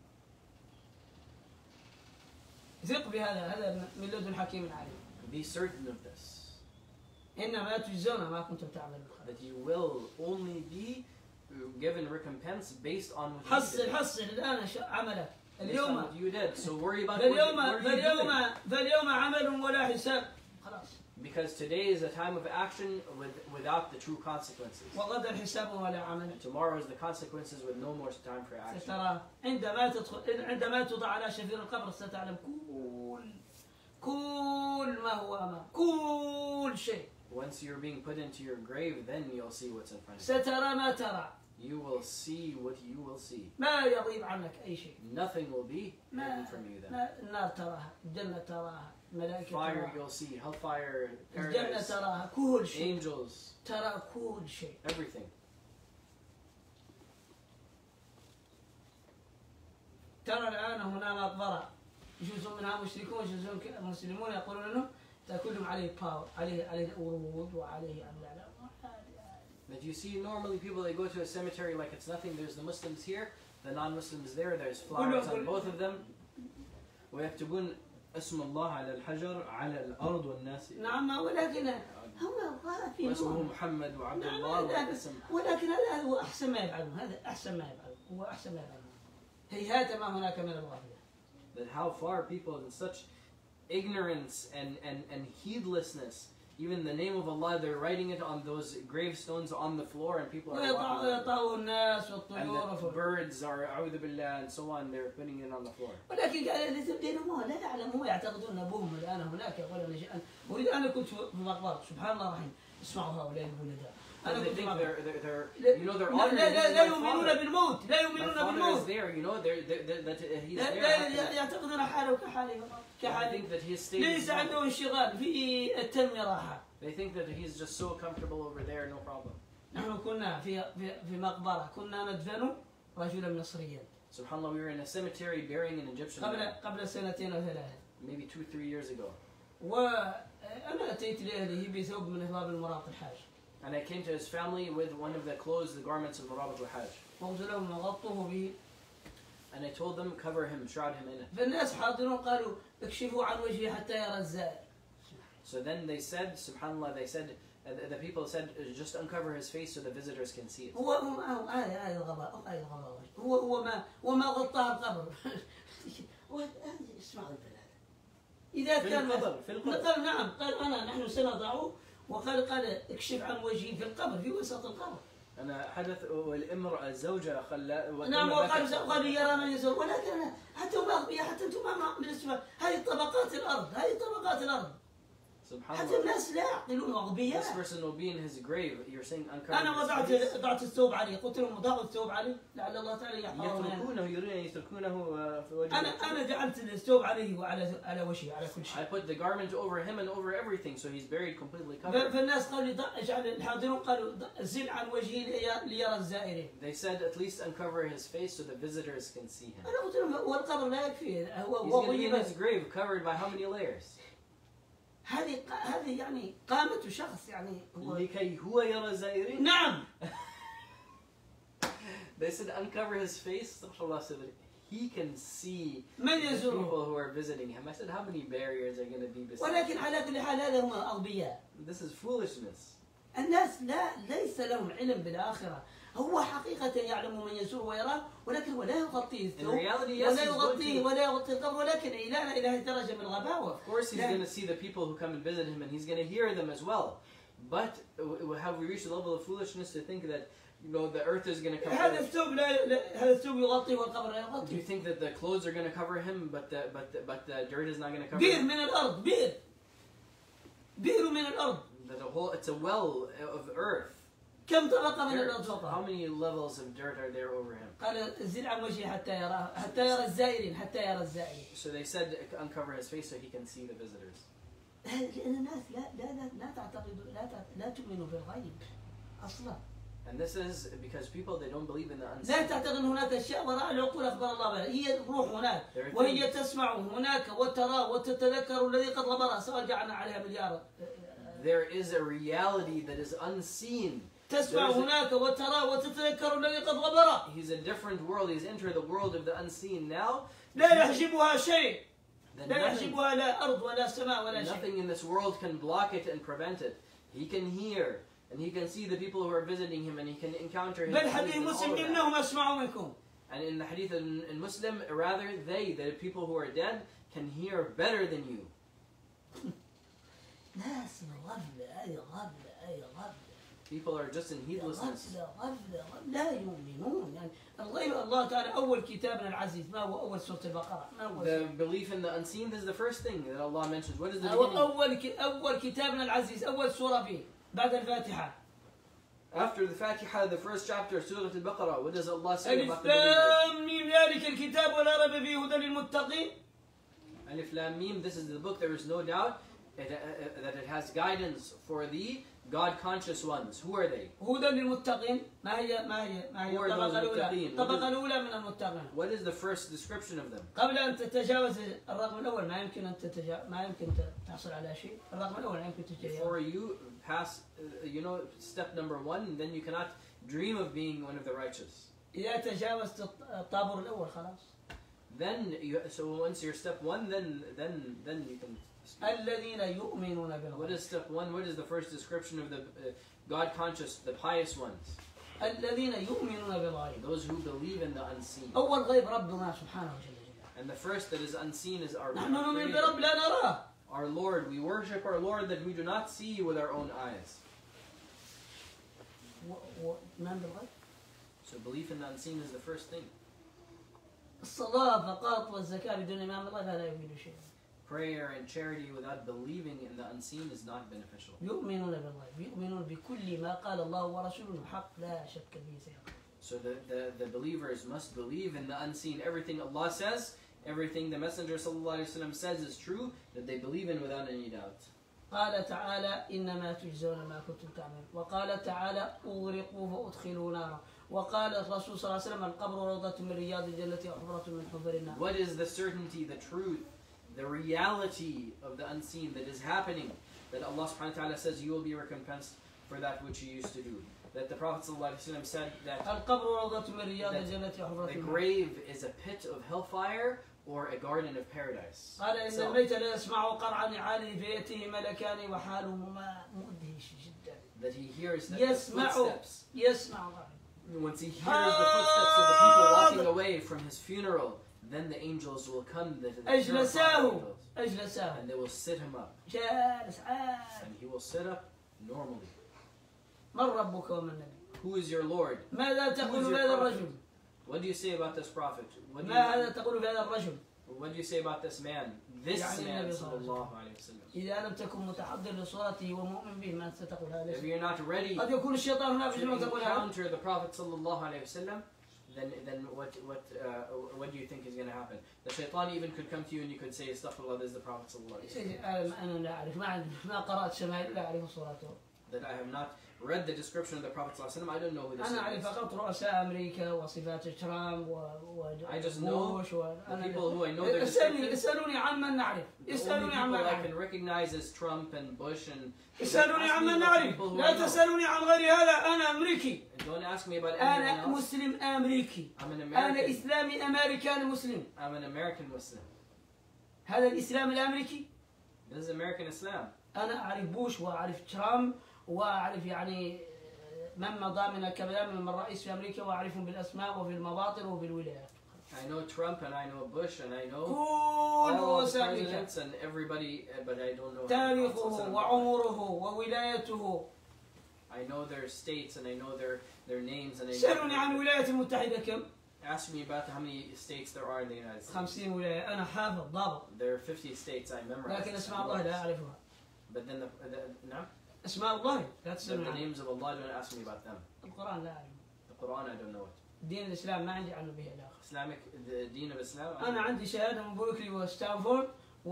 ثق بهذا هذا من لدن حكيم عليم Be certain of this, إنما تجزون ما كنتم تعملون that you will only be given recompense based on what you حصل did. حصل الآن ش- عملك Based on اليوم what you did. So worry about what, فاليوم what are you فاليوم doing. فاليوم عمل ولا حساب خلاص Because today is a time of action with, without the true consequences. وغدا حساب ولا عمل And tomorrow is the consequences with no more time for action. سترى عندما تدخل عندما توضع على شفير القبر ستعلم كل كل ما هو أمام كل شيء Once you're being put into your grave, then you'll see what's in front of سترى ما ترى you. You will see what you will see. ما يغيب عنك أي شيء Nothing will be hidden ما, from you then. ما النار تراها الجنة تراها الملائكة Fire تراها you'll see, hellfire, الجنة paradise, تراها كل شيء angels, ترى كل شيء everything. ترى الآن هنا مقبرة جزء منها مشركون جزء ك- مسلمون يقولون انه تاكلهم عليه باور عليه عليه ورود وعليه أملاء. That you see normally people they go to a cemetery like it's nothing. There's the Muslims here, the non-Muslims there. There's flowers on both of them. ويكتبون اسم الله على الحجر على الأرض والناس. نعم ولكن هم في واسمه نور. محمد وعبد نعم الله ولكن, والاسم. ولكن هذا هو احسن ما يفعلون هذا احسن ما يفعلون هو احسن ما يفعلون هيهات ما هناك من الغافلة. That how far people in such ignorance and, and, and heedlessness, even the name of Allah, they're writing it on those gravestones on the floor and people are walking. ويطاو الناس And والطيور the birds are أعوذ بالله and so on, they're putting it on the floor. ولكن قال لأنهم لا يعلمون يعتقدون أبوهم الآن هناك يقول أنا جاء أريد أنا كنت في مقبرة سبحان الله الرحيم اسمعوا هؤلاء البلداء أنا They كنت في think مقبرة they're, they're, they're, لا you know, they're لا honored. لا, This is لا my يؤمنون father. بالموت لا My يؤمنون father is بالموت there, you know, they're, they're, they're, that he's لا, there. لا يعتقدون حاله كحالي I كحالي think that his state ليس is عنده انشغال في التنمية راحة. They think that he's just so comfortable over there, no problem. نحن كنا في في في مقبرة كنا ندفن رجلا مصريا SubhanAllah, we were in a cemetery burying an Egyptian قبل man, قبل سنتين أو ثلاثة maybe two, three years ago. وأنا أتيت لأهله بثوب من ثواب المراط الحاج And I came to his family with one of the clothes, the garments of Murabat al-Hajj. وقلت لهم غطوه به. And I told them, cover him, shroud him in it. فالناس حاضرون قالوا اكشفوا عن وجهه حتى يرى الزائر. So then they said, SubhanAllah, they said, uh, the, the people said, uh, just uncover his face so the visitors can see it. هو هو هذا هذا الغباء هذا الغباء هو هو ما وما غطاه القبر. اسمعوا البلاد. إذا في كان القبر في القبر. قال نعم قال أنا نحن سنضعه وقال قال اكشف عن وجهه في القبر في وسط القبر. أنا حدث والامرأة الزوجة خلا. نعم وقال قال يرى من يزور ولكن أنا حتى هم أغبياء حتى أنتم ما بالنسبة هذه طبقات الأرض هذه طبقات الأرض. حتى SubhanAllah. الناس لا يعقلون أغبياء. This person will be in his grave. You're saying uncover أنا his وضعت face. ضعت الثوب عليه قلت لهم ضعوا الثوب عليه لعل الله تعالى يحفظه. يتركونه يريدون أن يتركونه في وجهه. أنا أنا جعلت الثوب عليه وعلى على وجهه على كل I شيء. put the garment over him and over everything, so he's buried completely covered. فالناس قالوا لي ضع اجعل الحاضرون قالوا ضع- زل عن وجهه لي- ليرى الزائرين. They said at least uncover his face so the visitors can see him. أنا قلت لهم والقبر لا يكفي هو He's هو going to be in غيب. his grave covered by how many layers? هذه ق- هذه يعني قامة شخص يعني هو لكي هو يرى الزائرين. نعم. They said uncover his face so that he can see من the يزوره. people who are visiting him. I said how many barriers are going to be beside ولكن him? على كل حال هذا هم أغبياء. This is foolishness. الناس لا ليس لهم علم بالآخرة. هو حقيقة يعلم من يزور ويراه، ولكن ولا يغطيه الثوب ولا يغطيه ولا يغطي القبر، ولكن إلى إلى هذه الدرجة من الغباوة. Of course, he's going to see the people who come and visit him, and he's going to hear them as well. But uh, have we reached a level of foolishness to think that, you know, the earth is going to cover هذا him? الثوب لا هذا الثوب يغطيه والقبر لا Do you يغطيه. think that the clothes are going to cover him, but the but the, but the dirt is not going to cover بئر him? من الأرض، بئر بئر من الأرض. That the whole it's a well of earth. كم طبقة من Dirt. الأرض How فوقها؟ many levels of dirt are there over him? قال زل عن وجهه حتى يراه، حتى يرى الزائرين، حتى يرى الزائرين. So they said uncover his face so he can see the visitors. لأن الناس لا لا لا لا تعتقد لا لا تؤمن بالغيب أصلا. And this is because people, they don't believe in the لا unseen. تعتقد أن هناك أشياء وراء العقول أخبر الله بها، هي الروح هناك There are وهي things- تسمع هناك وترى وتتذكر الذي قد غبرها سواء جعلنا عليها مليار. There is a reality that is unseen. تسمع There is a- هناك وترى وتتذكر الذي قد غبرها. He's a different world. He's entered the world of the unseen now. لا يحجبها شيء، Then لا nothing, يحجبها لا أرض ولا سماء ولا شيء. nothing in this world can block it and prevent it. He can hear and he can see the people who are visiting him and he can encounter his بل enemies حديث and all مسلم of that. إنهم أسمعوا منكم. And in the hadith in, in Muslim, rather they, the people who are dead, can hear better than you. ناس غفلة أي غفلة أي غفلة. People are just in heedlessness. غفلة غفلة غفلة لا يؤمنون. يعني الغيب الله تعالى أول كتابنا العزيز، ما هو أول سورة البقرة؟ ما هو The belief in the unseen, this is the first thing that Allah mentions. What is the أو- beginning? أول ك- أول كتابنا العزيز، أول سورة فيه بعد الفاتحة. After the Fatiha, the first chapter of Surah Al-Baqarah, what does Allah say ألف about the believers? لام ميم ذلك الكتاب ولا ريب فيه هدى للمتقين. Alif Lam Mim, this is the book, there is no doubt it, uh, uh, that it has guidance for the God-conscious ones. Who are they? هدى للمتقين. ما هي ما هي ما هي Who are those الطبقة الأولى؟ المتقين؟ الطبقة الأولى من المتقين. What is the first description of them? قبل أن تتجاوز الرقم الأول ما يمكن أن تتجاوز ما يمكن تحصل على شيء. الرقم الأول ما يمكن تتجاوز. Before you pass, uh, you know, step number one, then you cannot dream of being one of the righteous. إذا تجاوزت الطابور الأول خلاص. Then, you, so once you're step one, then then then you can speak. الذين يؤمنون What بالغيب. is step one? What is the first description of the uh, God-conscious, the pious ones? الذين يؤمنون بالغيب. Those who believe in the unseen. أول غيب ربنا سبحانه وتعالى. And the first that is unseen is our نحن نؤمن Creator. برب لا نراه. Our Lord. We worship our Lord that we do not see with our own eyes. وإيمان بالغيب. So belief in the unseen is the first thing. الصلاة فقط والزكاة بدون إيمان بالغيب لا يفيد شيئا. Prayer and charity without believing in the unseen is not beneficial. يؤمنون بالغيب، يؤمنون بكل ما قال الله ورسوله حق لا شك فيه سيقع. So the, the, the believers must believe in the unseen. Everything Allah says, everything the Messenger ﷺ says is true, that they believe in without any doubt. قال تعالى إنما تجزون ما كنتم تعملون، وقال تعالى أغرقوا فأدخلوا نارا، وقال الرسول صلى الله عليه وسلم القبر روضة من رياض الجنة وحفرة من حفر النار. What is the certainty, the truth, the reality of the unseen that is happening? That Allah subhanahu wa ta'ala says you will be recompensed for that which you used to do. That the Prophet ﷺ said that القبر روضة من رياض الجنة وحفرة the النار. grave is a pit of hellfire or a garden of paradise. قال إن So, الميت لا يسمع قرع نعال فيأتيه ملكان وحالهما مدهش جدا. that he hears that يسمع the footsteps. يسمع قرع. Once he hears the footsteps of the people walking away from his funeral, then the angels will come, the, the أجلساه angels, أجلساه and they will sit him up. جالس عاد. And he will sit up normally. من ربك ومن نبي؟ Who is your Lord? ماذا تقول في هذا الرجل؟ What do you say about this prophet? What do ماذا you, تقول في هذا الرجل؟ what do you say about this man? This يعني man, النبي صلى الله عليه sallallahu alayhi wa sallam. إذا لم تكن متحضر لصورته ومؤمن به ما ستقول هذا؟ If you're not ready قد يكون الشيطان هنا to بجنون تقول هذا. encounter the Prophet sallallahu alayhi wa sallam, then then what what uh, what do you think is going to happen? The shaitan even could come to you and you could say, astaghfirullah, this is the Prophet sallallahu alayhi wa sallam. أنا لا أعرف ما عندي ما قرأت شمائل لا أعرف صورته. That I have not read the description of the Prophet sallallahu alayhi wa sallam. I don't know who this أنا أعرف is. فقط رؤساء أمريكا وصفات ترامب I just know وبوش The people who I know their اسألني description. اسألوني عمن نعرف The only اسألوني people عمن I نعرف can recognize is Trump and Bush and. اسألوني Ask me عمن about the نعرف people who لا I know. تسألوني عن غير هذا. أنا أمريكي، And don't ask me about أنا anyone else. مسلم أمريكي، I'm an أنا American. إسلامي أمريكاني مسلم. I'm an American Muslim. هذا الإسلام الأمريكي. This is American Islam. أنا أعرف بوش وأعرف ترامب وأعرف يعني من مضى من كلام من الرئيس في أمريكا، وأعرفهم بالأسماء وفي المواطن وفي الولايات. I know Trump and I know Bush and I know كل all the رؤساء presidents and everybody, but I don't know تاريخه وعمره وولايته. I know their states and I know their their names and I سألوني عن know. الولايات المتحدة كم؟ Ask me about how many states there are in the United States. خمسين ولاية. أنا حافظ ضابط. There are fifty states I memorize. لكن أسماء الله لا أعرفها. But then the, the no? أسماء الله لا But تسألوني the عنها. names of Allah, don't ask me about them. القرآن لا أعرفه. The Quran, I don't know it. دين الإسلام ما عندي عنه به علاقة. Islamic, the deen of Islam. I أنا don't عندي شهادة من بوكلي وستانفورد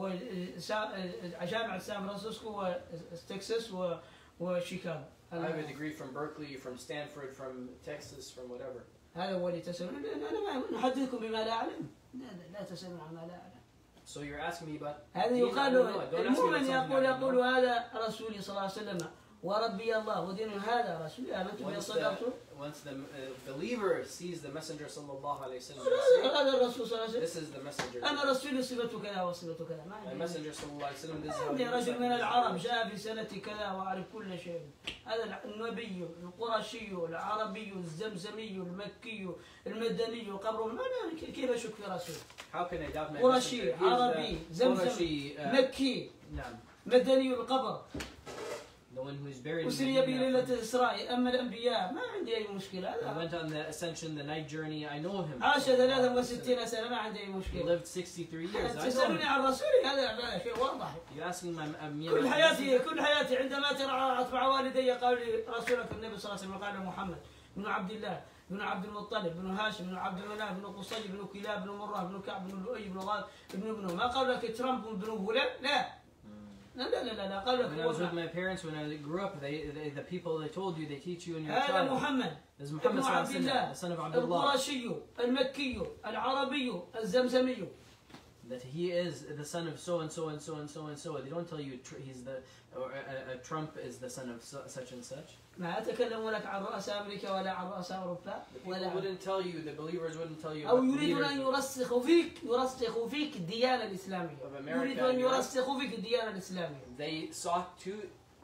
وجامعة سان فرانسيسكو وتكساس وشيكاغو. I have a degree from Berkeley, from Stanford, from Texas, from whatever. هذا هو اللي تسألون. أنا ما نحدثكم بما لا أعلم. لا لا تسألون عما لا أعلم. So you're asking me about. هذا deen, I يقال don't know it. Don't ask me about المؤمن something يقول I don't يقول know. هذا رسولي صلى الله عليه وسلم وربي الله ودين هذا رسولي آمنت به Once the, وصدقت. once the uh, believer sees the messenger sallallahu alayhi wa sallam هذا الرسول صلى الله عليه say, وسلم. this is the messenger. أنا رسولي صفته كذا وصفته كذا. ما My عندي. messenger sallallahu alayhi wa sallam, this is how عندي he رجل looks من like. العرب جاء في سنة كذا وأعرف كل شيء. هذا النبي القرشي العربي الزمزمي المكي المدني قبره. أنا كيف أشك في رسول؟ How can I doubt my قرشي messenger? He is عربي the زمزمي Qurashi, uh, مكي نعم. مدني القبر. The one who is buried in وسري به Medina. ليلة الإسراء. أما الأنبياء ما عندي أي مشكلة. He هذا went on the ascension, the night journey. I know him. عاش ثلاثة وستين سنة ما عندي أي He مشكلة. lived sixty-three years. I know تسألوني him. عن رسولي هذا شيء واضح. You asking my uh, me كل about حياتي كل حياتي عندما ترى أتبع والدي قالوا لي رسولك النبي صلى الله عليه وسلم قال له محمد بن عبد الله بن عبد المطلب بن هاشم بن عبد المناف بن قصي بن كلاب بن مرة بن كعب بن لؤي بن غالب بن ابنه. ما قالوا لك ترامب بن فلان. لا لا لا لا لا قالوا When I was with لك my parents, when I grew up, they, they the people they told you, they teach you in your هذا child. محمد This is ابن Muhammad عبد sallallahu alaihi الله wasallam, the son of Abdullah. القرشي المكي العربي الزمزمي. That he is the son of so and so and so and so and so. They don't tell you tr- he's the or uh, uh, Trump is the son of su- such and such. ما أتكلم لك عن رؤساء أمريكا ولا عن رؤساء أوروبا The people ولا wouldn't tell you. The believers wouldn't tell you. أو About the يريدون أن leaders يرسخوا فيك يرسخوا فيك الديانة الإسلامية. of America. يريدون أن and Europe. يرسخوا فيك الديانة الإسلامية. They sought to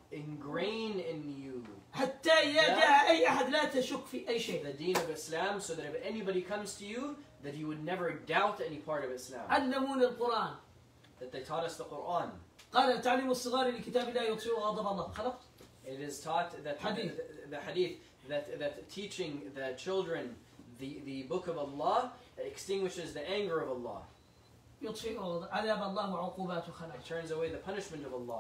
ingrain in you حتى إذا جاء أي أحد لا تشك في أي شيء. the deen of Islam, so that if anybody comes to you, that you would never doubt any part of Islam. علمونا القرآن. That they taught us the Quran. قال تعليم الصغار لكتاب الله يطفئ غضب الله. خلاص. It is taught that Hadith. The, the hadith that that teaching the children the the book of Allah extinguishes the anger of Allah. يطفئ غضب عذاب الله وعقوباته. خلاص. It turns away the punishment of Allah.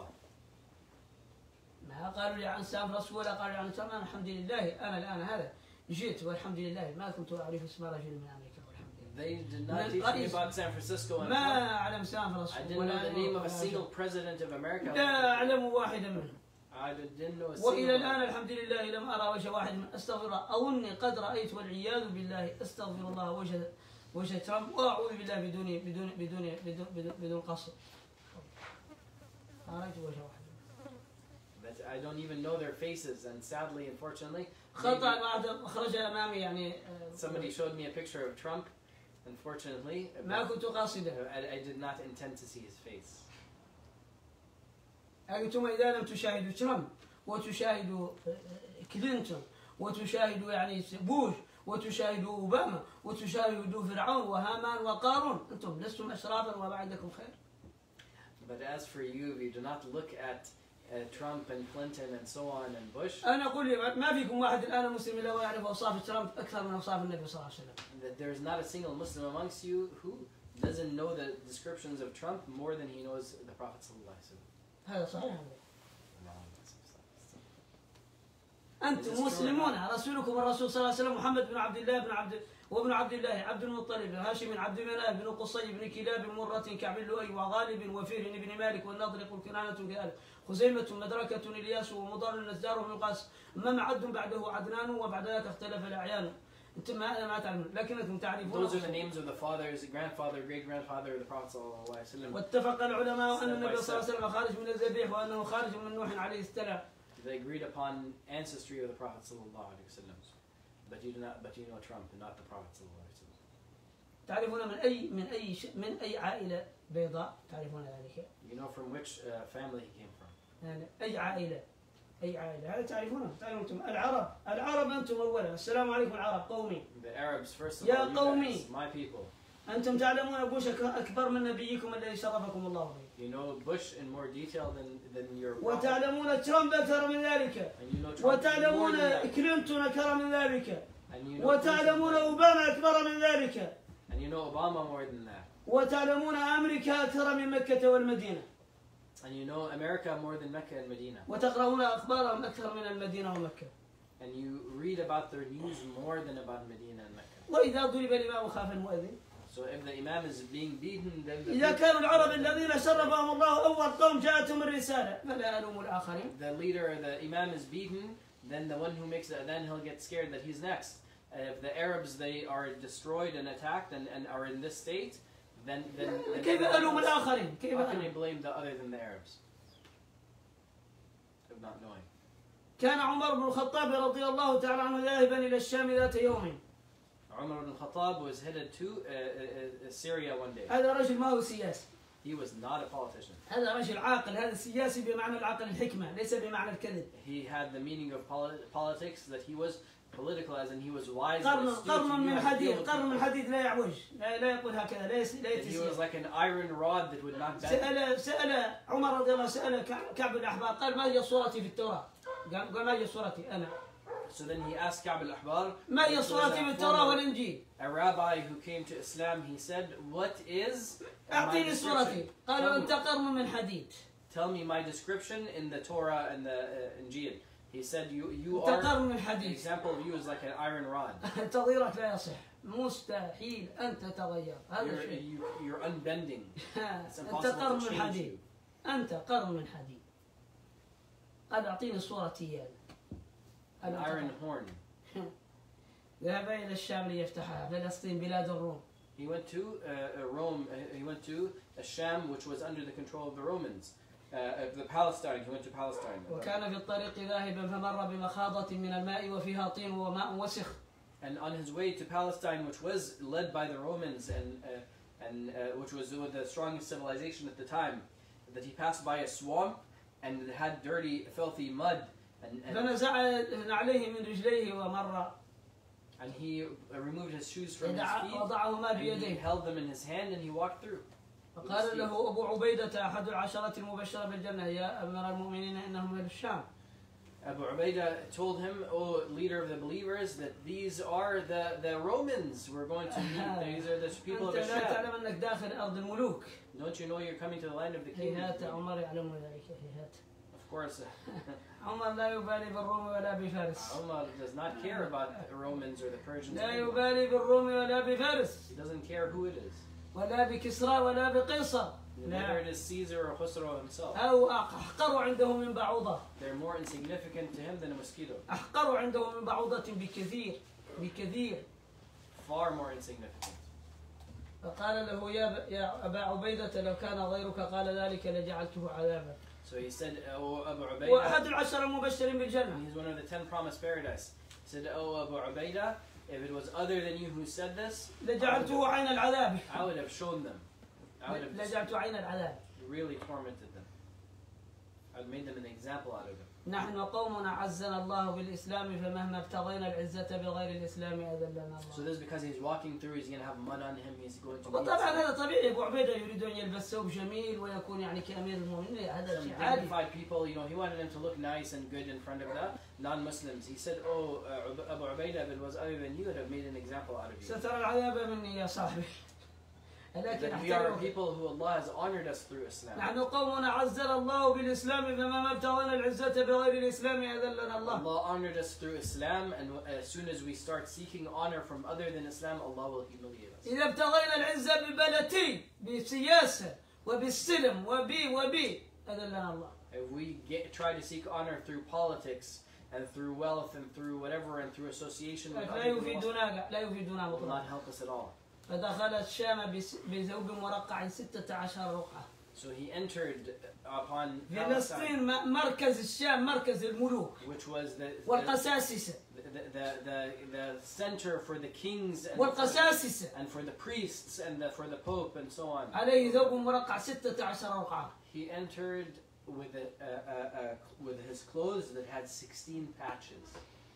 ما قالوا لي عن سام رسول ولا قالوا لي عن سام. الحمد لله أنا الآن هذا جيت والحمد لله ما كنت أعرف اسم رجل من أمريكا والحمد لله. They did not teach me about San Francisco and ما Trump. أعلم سام رسول I didn't know the name of a single president of America. لا أعلم واحدا منهم. I didn't know a وإلى single. الآن الحمد لله لم أرى وجه واحد من أستغفر الله. أظني قد رأيت والعياذ بالله أستغفر الله وجه وجه ترامب وأعوذ بالله بدون بدون بدون بدون بدون, بدون قصر. رأيت وجه واحد. But I don't even know their faces, and sadly, unfortunately, خطأ بعد خرج أمامي يعني. somebody showed me a picture of Trump. Unfortunately, ما كنت قاصدا. I, I did not intend to see his face. أنتم إذا لم تشاهدوا ترامب وتشاهدوا كلينتون وتشاهدوا يعني بوش وتشاهدوا أوباما وتشاهدوا فرعون وهامان وقارون أنتم لستم أشرافا وما عندكم خير. But as for you, if you do not look at uh, Trump and Clinton and so on and Bush, أنا أقول ما فيكم واحد الآن مسلم لا يعرف أوصاف ترامب أكثر من أوصاف النبي صلى الله عليه وسلم. that there is not a single Muslim amongst you who doesn't know the descriptions of Trump more than he knows the Prophet sallallahu alaihi wasallam. هذا صحيح. أنتم مسلمون رسولكم الرسول صلى الله عليه وسلم محمد بن عبد الله بن عبد وابن عبد الله عبد المطلب بن هاشم بن عبد مناف بن قصي بن كلاب بن مرة كعب لؤي وغالب وفير بن مالك والنضر كنانة كذلك خزيمة مدركة الياس ومضر النزار وابن قاس أما معد بعده عدنان وبعد ذلك اختلف الأعيان. أنتم ما ما تعلمون لكنكم تعرفون. Those are the names of the fathers, the grandfather, great grandfather of the Prophet sallallahu alaihi wasallam. واتفق العلماء أن النبي صلى الله عليه وسلم خارج من الذبيح وأنه خارج من نوح عليه السلام. They agreed upon ancestry of the Prophet sallallahu alaihi wasallam. But you do not, but you know Trump and not the Prophet sallallahu alaihi wasallam. تعرفون من أي من أي من أي عائلة بيضاء تعرفون ذلك؟ You know from which uh, family he came from. يعني أي عائلة أي عائلة، هذا تعرفونه، تعرفون أنتم العرب، العرب أنتم أولا، السلام عليكم العرب قومي. The Arabs first of يا all, you قومي. guys, my people. أنتم تعلمون بوش أكبر من نبيكم الذي شرفكم الله به. You know Bush in more detail than than your prophet. وتعلمون ترامب أكثر من ذلك. And you know Trump more وتعلمون than that. كلينتون أكثر من ذلك. And you know وتعلمون Clinton more- أوباما أكبر من ذلك. And you know Obama more than that. وتعلمون أمريكا أكثر من مكة والمدينة. And you know America more than Mecca and Medina. وتقرؤون أخبارهم أكثر من المدينة ومكة. And you read about their news more than about Medina and Mecca. وإذا ضرب الإمام خاف المؤذن. So if the Imam is being beaten, then the, إذا كانوا العرب الذين شرفهم الله أول قوم جاءتهم الرسالة فلا ألوم الآخرين. the leader, the Imam is beaten, then the one who makes it, then he'll get scared that he's next. Uh, if the Arabs, they are destroyed and attacked and, and are in this state, then then, then كيف ألوم الآخرين؟ كيف how can you ألوم؟ blame the other than the Arabs? Of not knowing. كان عمر بن الخطاب رضي الله تعالى عنه ذاهبا إلى الشام ذات يوم. Umar ibn Khattab was headed to uh, uh, uh, Syria one day. هذا رجل ما هو سياسي. He was not a politician. هذا رجل عاقل، هذا سياسي بمعنى العقل الحكمة، ليس بمعنى الكذب. He had the meaning of poli- politics, that he was political as in he was wise and قرن astute. قرن He من knew how to deal حديد، with قرن من people. حديد لا يعوج، لا لا يقول هكذا، لا يس- لا That he was يتسير. like an iron rod that would not bend. سأل سأل عمر رضي الله سأل كع- كعب الأحبار قال ما هي صورتي في التوراة؟ قال قال ما هي صورتي أنا؟ So then he asked Ka'b al-Ahbar, ما هي which was صورتي في a التوراة former- والإنجيل؟ a rabbi who came to Islam, he said, what is my أعطيني صورتي. description? قالوا Tell أنت me, قرن من حديد. tell me my description in the Torah and the uh, Injil. He said, you, you أنت are, قرن من an حديد. example of you is like an iron rod. تغييرك لا يصح، مستحيل أن تتغير، هذا You're, شيء. you, you're unbending. It's أنت impossible قرن to من change حديد. you. أنت قرن من حديد. قال أعطيني صورتي إياه. An قال iron أنت horn. ذهب إلى الشام ليفتحها، فلسطين بلاد الروم. He went to uh, uh, Rome, uh, he went to Sham, which was under the control of the Romans. Uh, of the Palestine, he went to Palestine. وكان في الطريق ذاهبا فمر بمخاضة من الماء وفيها طين وماء وسخ. And on his way to Palestine, which was led by the Romans and uh, and uh, which was the strongest civilization at the time, that he passed by a swamp and it had dirty, filthy mud, and and, فنزع عليه من رجليه ومر and he uh, removed his shoes from his يدع- feet وضعهما and he بيديه. held them in his hand and he walked through. فقال له أبو عبيدة أحد العشرة المبشرة بالجنة يا أمير المؤمنين إنهم من الشام. Abu Ubaidah told him, "O leader of the believers, that these are the, the Romans we're going to meet. These are the people of أنت لا Ashab. تعلم أنك داخل أرض الملوك. Don't you know you're coming to the land of the kings?" هيهات عمر يعلم ذلك هيهات. Of course, عمر لا يبالي بالروم ولا بفارس. Umar does not care about the Romans or the Persians. لا anymore. يبالي بالروم ولا بفارس. He doesn't care who it is, ولا بكسرى ولا بقيصر. whether لا. it is Caesar or Khusro himself. أو أحقر عنده من بعوضة. They're more insignificant to him than a mosquito. أحقر عنده من بعوضة بكثير بكثير. Far more insignificant. فقال له يا يا أبا عبيدة لو كان غيرك قال ذلك لجعلته عذابا. So he said, "Oh Abu وأحد Ubaidah," العشر المبشرين بالجنة. he's one of the ten promised paradise. He said, "Oh Abu Ubaidah, if it was other than you who said this, لجعلته عين العذاب. I would have shown them. I would have لجعلت عين العذاب. really tormented them. I would made them an example out of them." نحن قوم عزنا الله بالإسلام فمهما ابتغينا العزة بغير الإسلام أذلنا So الله. this is because he's walking through, he's going to have mud on him, he's going to وطبعا هذا طبيعي. أبو عبيدة يريد أن يلبس ثوب جميل ويكون يعني كأمير المؤمنين. هذا some شيء عادي. dignified people, you know, he wanted him to look nice and good in front of the non-Muslims. He said, "Oh, uh, Ub- Abu Ubaidah, if it was other than you, it would have made an example out of you." سترى العذاب مني يا صاحبي. لكن That we are احترمك. people who Allah has honored us through Islam. نحن قوم عزنا الله بالإسلام فمهما ابتغينا العزة بغير الإسلام أذلنا الله. Allah honored us through Islam, and as soon as we start seeking honor from other than Islam, Allah will humiliate us. إذا ابتغينا العزة ببلدي بالسياسة وبالسلم وبي وبي أذلنا الله. If we get, try to seek honor through politics and through wealth and through whatever and through association with لا other people, يفيدنا لا يفيدنا will مطلقا. not help us at all. فدخل الشام بس- بثوب مرقع ستة عشر رقعة. So he entered upon Palestine, فلسطين م- مركز الشام مركز الملوك which was the the, والقساسسة the, the, the, the center for the kings and, والقساسسة. and for the priests and the, for the pope and so on. عليه ثوب مرقع ستة عشر رقعة. He entered with a, uh, uh, uh, with his clothes that had sixteen patches.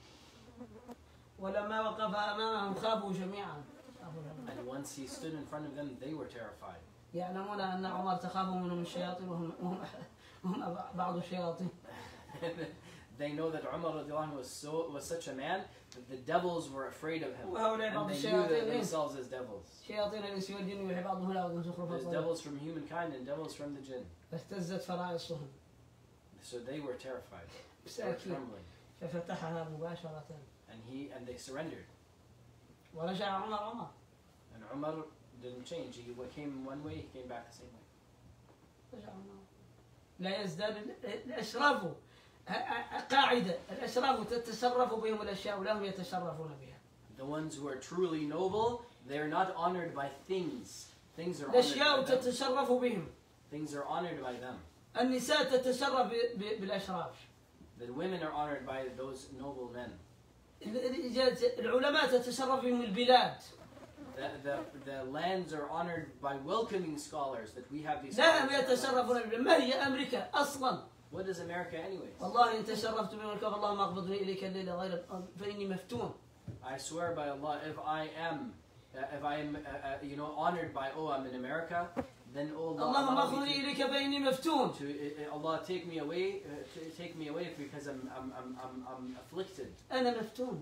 ولما وقف أمامهم خافوا جميعا. And once he stood in front of them, they were terrified. يعلمون أن عمر تخاف منهم الشياطين وهم وهم هم بعض الشياطين. They know that Umar radiallahu anhu was so was such a man that the devils were afraid of him. وهؤلاء بعض And they knew that الشياطين themselves as devils. شياطين الإنس والجن يوحي بعضهم إلى بعض زخرف There's القول devils from humankind and devils from the jinn. فاهتزت فرائصهم So they were terrified. They were مساكين trembling. ففتحها مباشرة And he and they surrendered. ورجع عمر عمر. And Umar didn't change. He came one way, he came back the same way. رجع عمر. لا يزداد الأشراف قاعدة الأشراف تتصرف بهم الأشياء ولا هم يتصرفون بها. The ones who are truly noble, they are not honored by things. Things are honored الأشياء by them. تتصرف بهم. Things are honored by them. النساء تتصرف بالأشراف. The women are honored by those noble men. العلماء تتصرف بهم البلاد. The, the, the lands are honored by welcoming scholars that we have these. لا هم scholars. يتصرفون بالبلاد. ما هي أمريكا أصلا؟ What is America anyways? والله إن تشرفت بملك اللهم أقبضني إليك الليلة غير فإني مفتون. I swear by Allah, if I am, uh, if I am, uh, uh, you know, honored by, oh, I'm in America, then oh Allah, اللهم allow me أخذني to, إليك فإني مفتون. to uh, Allah take me away, uh, to take me away because I'm, I'm, I'm, I'm, I'm afflicted. أنا مفتون.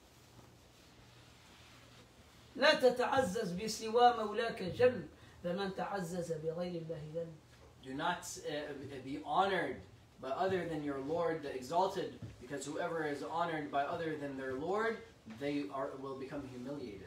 لا تتعزز بسوى مولاك جل فمن تعزز بغير الله ذل. Do not uh, be honored by other than your Lord, the exalted, because whoever is honored by other than their Lord, they are will become humiliated.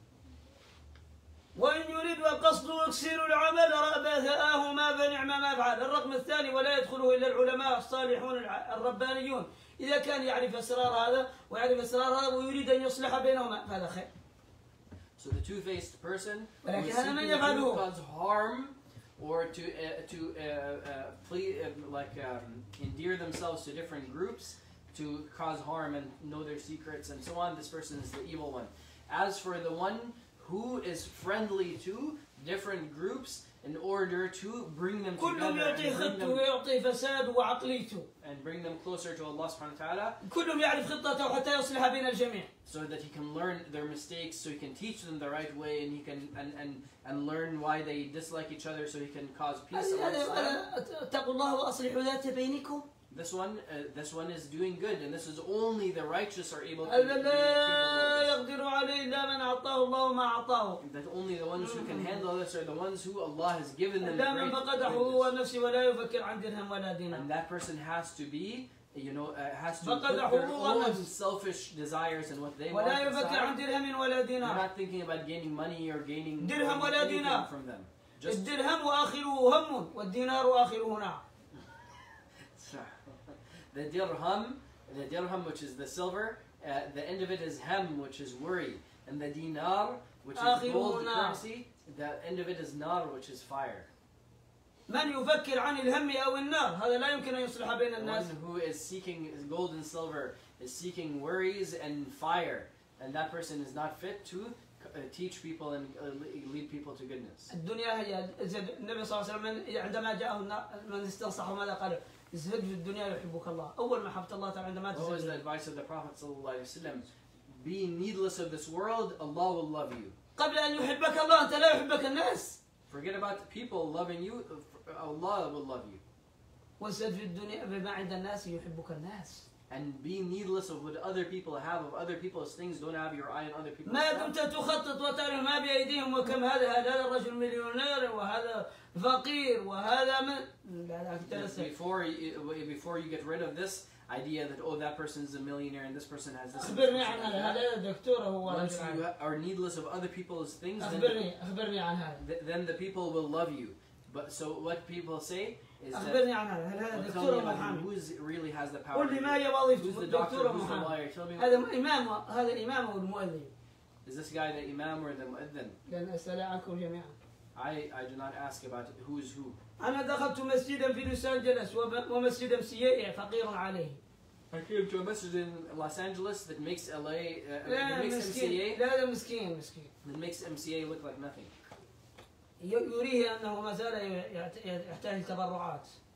وإن يريد وقصد يكسر العمل رأبثاه ما فنعم ما فعل. الرقم الثاني ولا يدخله إلا العلماء الصالحون الربانيون. إذا كان يعرف أسرار هذا ويعرف أسرار هذا ويريد أن يصلح بينهما فهذا خير. So the two-faced person who ولكن is هذا من seeking to يفعله. cause harm or to uh, to uh, uh, plea, uh, like um, endear themselves to different groups to cause harm and know their secrets and so on, this person is the evil one. As for the one who is friendly to different groups in order to bring them كل together يعطي and bring خطه them, ويعطي فساد وعقليته. and bring them closer to Allah subhanahu wa ta'ala, كلهم يعرف خطته حتى يصلح بين الجميع. so that he can learn their mistakes, so he can teach them the right way, and he can and and, and learn why they dislike each other, so he can cause peace amongst them. اتقوا الله وأصلحوا ذات بينكم. This one, uh, this one is doing good, and this is only the righteous are able to هذا do لا this. يقدر عليه إلا من أعطاه الله ما أعطاه. That only the ones who can handle this are the ones who Allah has given them لا من great فقده goodness. ونفسه ولا يفكر عن درهم ولا دينار. And that person has to be, you know, uh, has to فقده put their own ونفسه. selfish desires and what they want ولا يفكر عن aside. درهم ولا They're دينار. not thinking about gaining money or gaining درهم ولا anything دينار. from them. Just الدرهم وآخره هم والدينار آخره نار. the dirham, the dirham which is the silver, uh, the end of it is ham, which is worry, and the dinar, which is gold currency, the end of it is nar, which is fire. من يفكر عن الهم أو النار هذا لا يمكن أن يصلح بين The الناس. one who is seeking gold and silver is seeking worries and fire, and that person is not fit to uh, teach people and uh, lead people to goodness. الدنيا هي النبي صلى الله عليه وسلم عندما جاءه من استنصحه ماذا قال؟ ازهد في الدنيا يحبك الله. أول ما حبت الله تعالى عندما What was the تزهد. advice of the Prophet ﷺ? Be needless of this world, Allah will love you. قبل أن يحبك الله أنت لا يحبك الناس. Forget about the people loving you, Allah will love you. وازهد في الدنيا بما عند الناس يحبك الناس. And be needless of what other people have, of other people's things. Don't have your eye on other people's ما stuff. دمت تخطط وتعرف ما بأيديهم وكم هذا هذا الرجل مليونير وهذا فقير وهذا من لا لا Just تلسى. Before you, before you get rid of this idea that, oh, that person is a millionaire and this person has this. and this أخبرني person عن has هذا that. هذا دكتور هو Once رجل you عام. are needless of other people's things, then, أخبرني أخبرني عن هذا. th- then the people will love you. But so what people say is that, أخبرني عن هذا. هل هذا well, tell دكتور me about محامي. who is, really has the power. قل لي to ما do هي it. وظيفته Who's the doctor? دكتور Who's the محامي. lawyer? Tell me. هذا إمام هذا الإمام أو المؤذن. Is this guy the imam or the mu'adhin? لأن أسأل عنكم جميعا. I, I do not ask about who is who. أنا دخلت مسجدا في لوس أنجلس وب- ومسجدا سيئة فقير عليه. I came to a masjid in Los Angeles that makes L A, uh, لا that makes مسكين M C A, لا لا مسكين مسكين. that makes M C A look like nothing. ي- يريه أنه ما زال يحت- يحتاج تبرعات.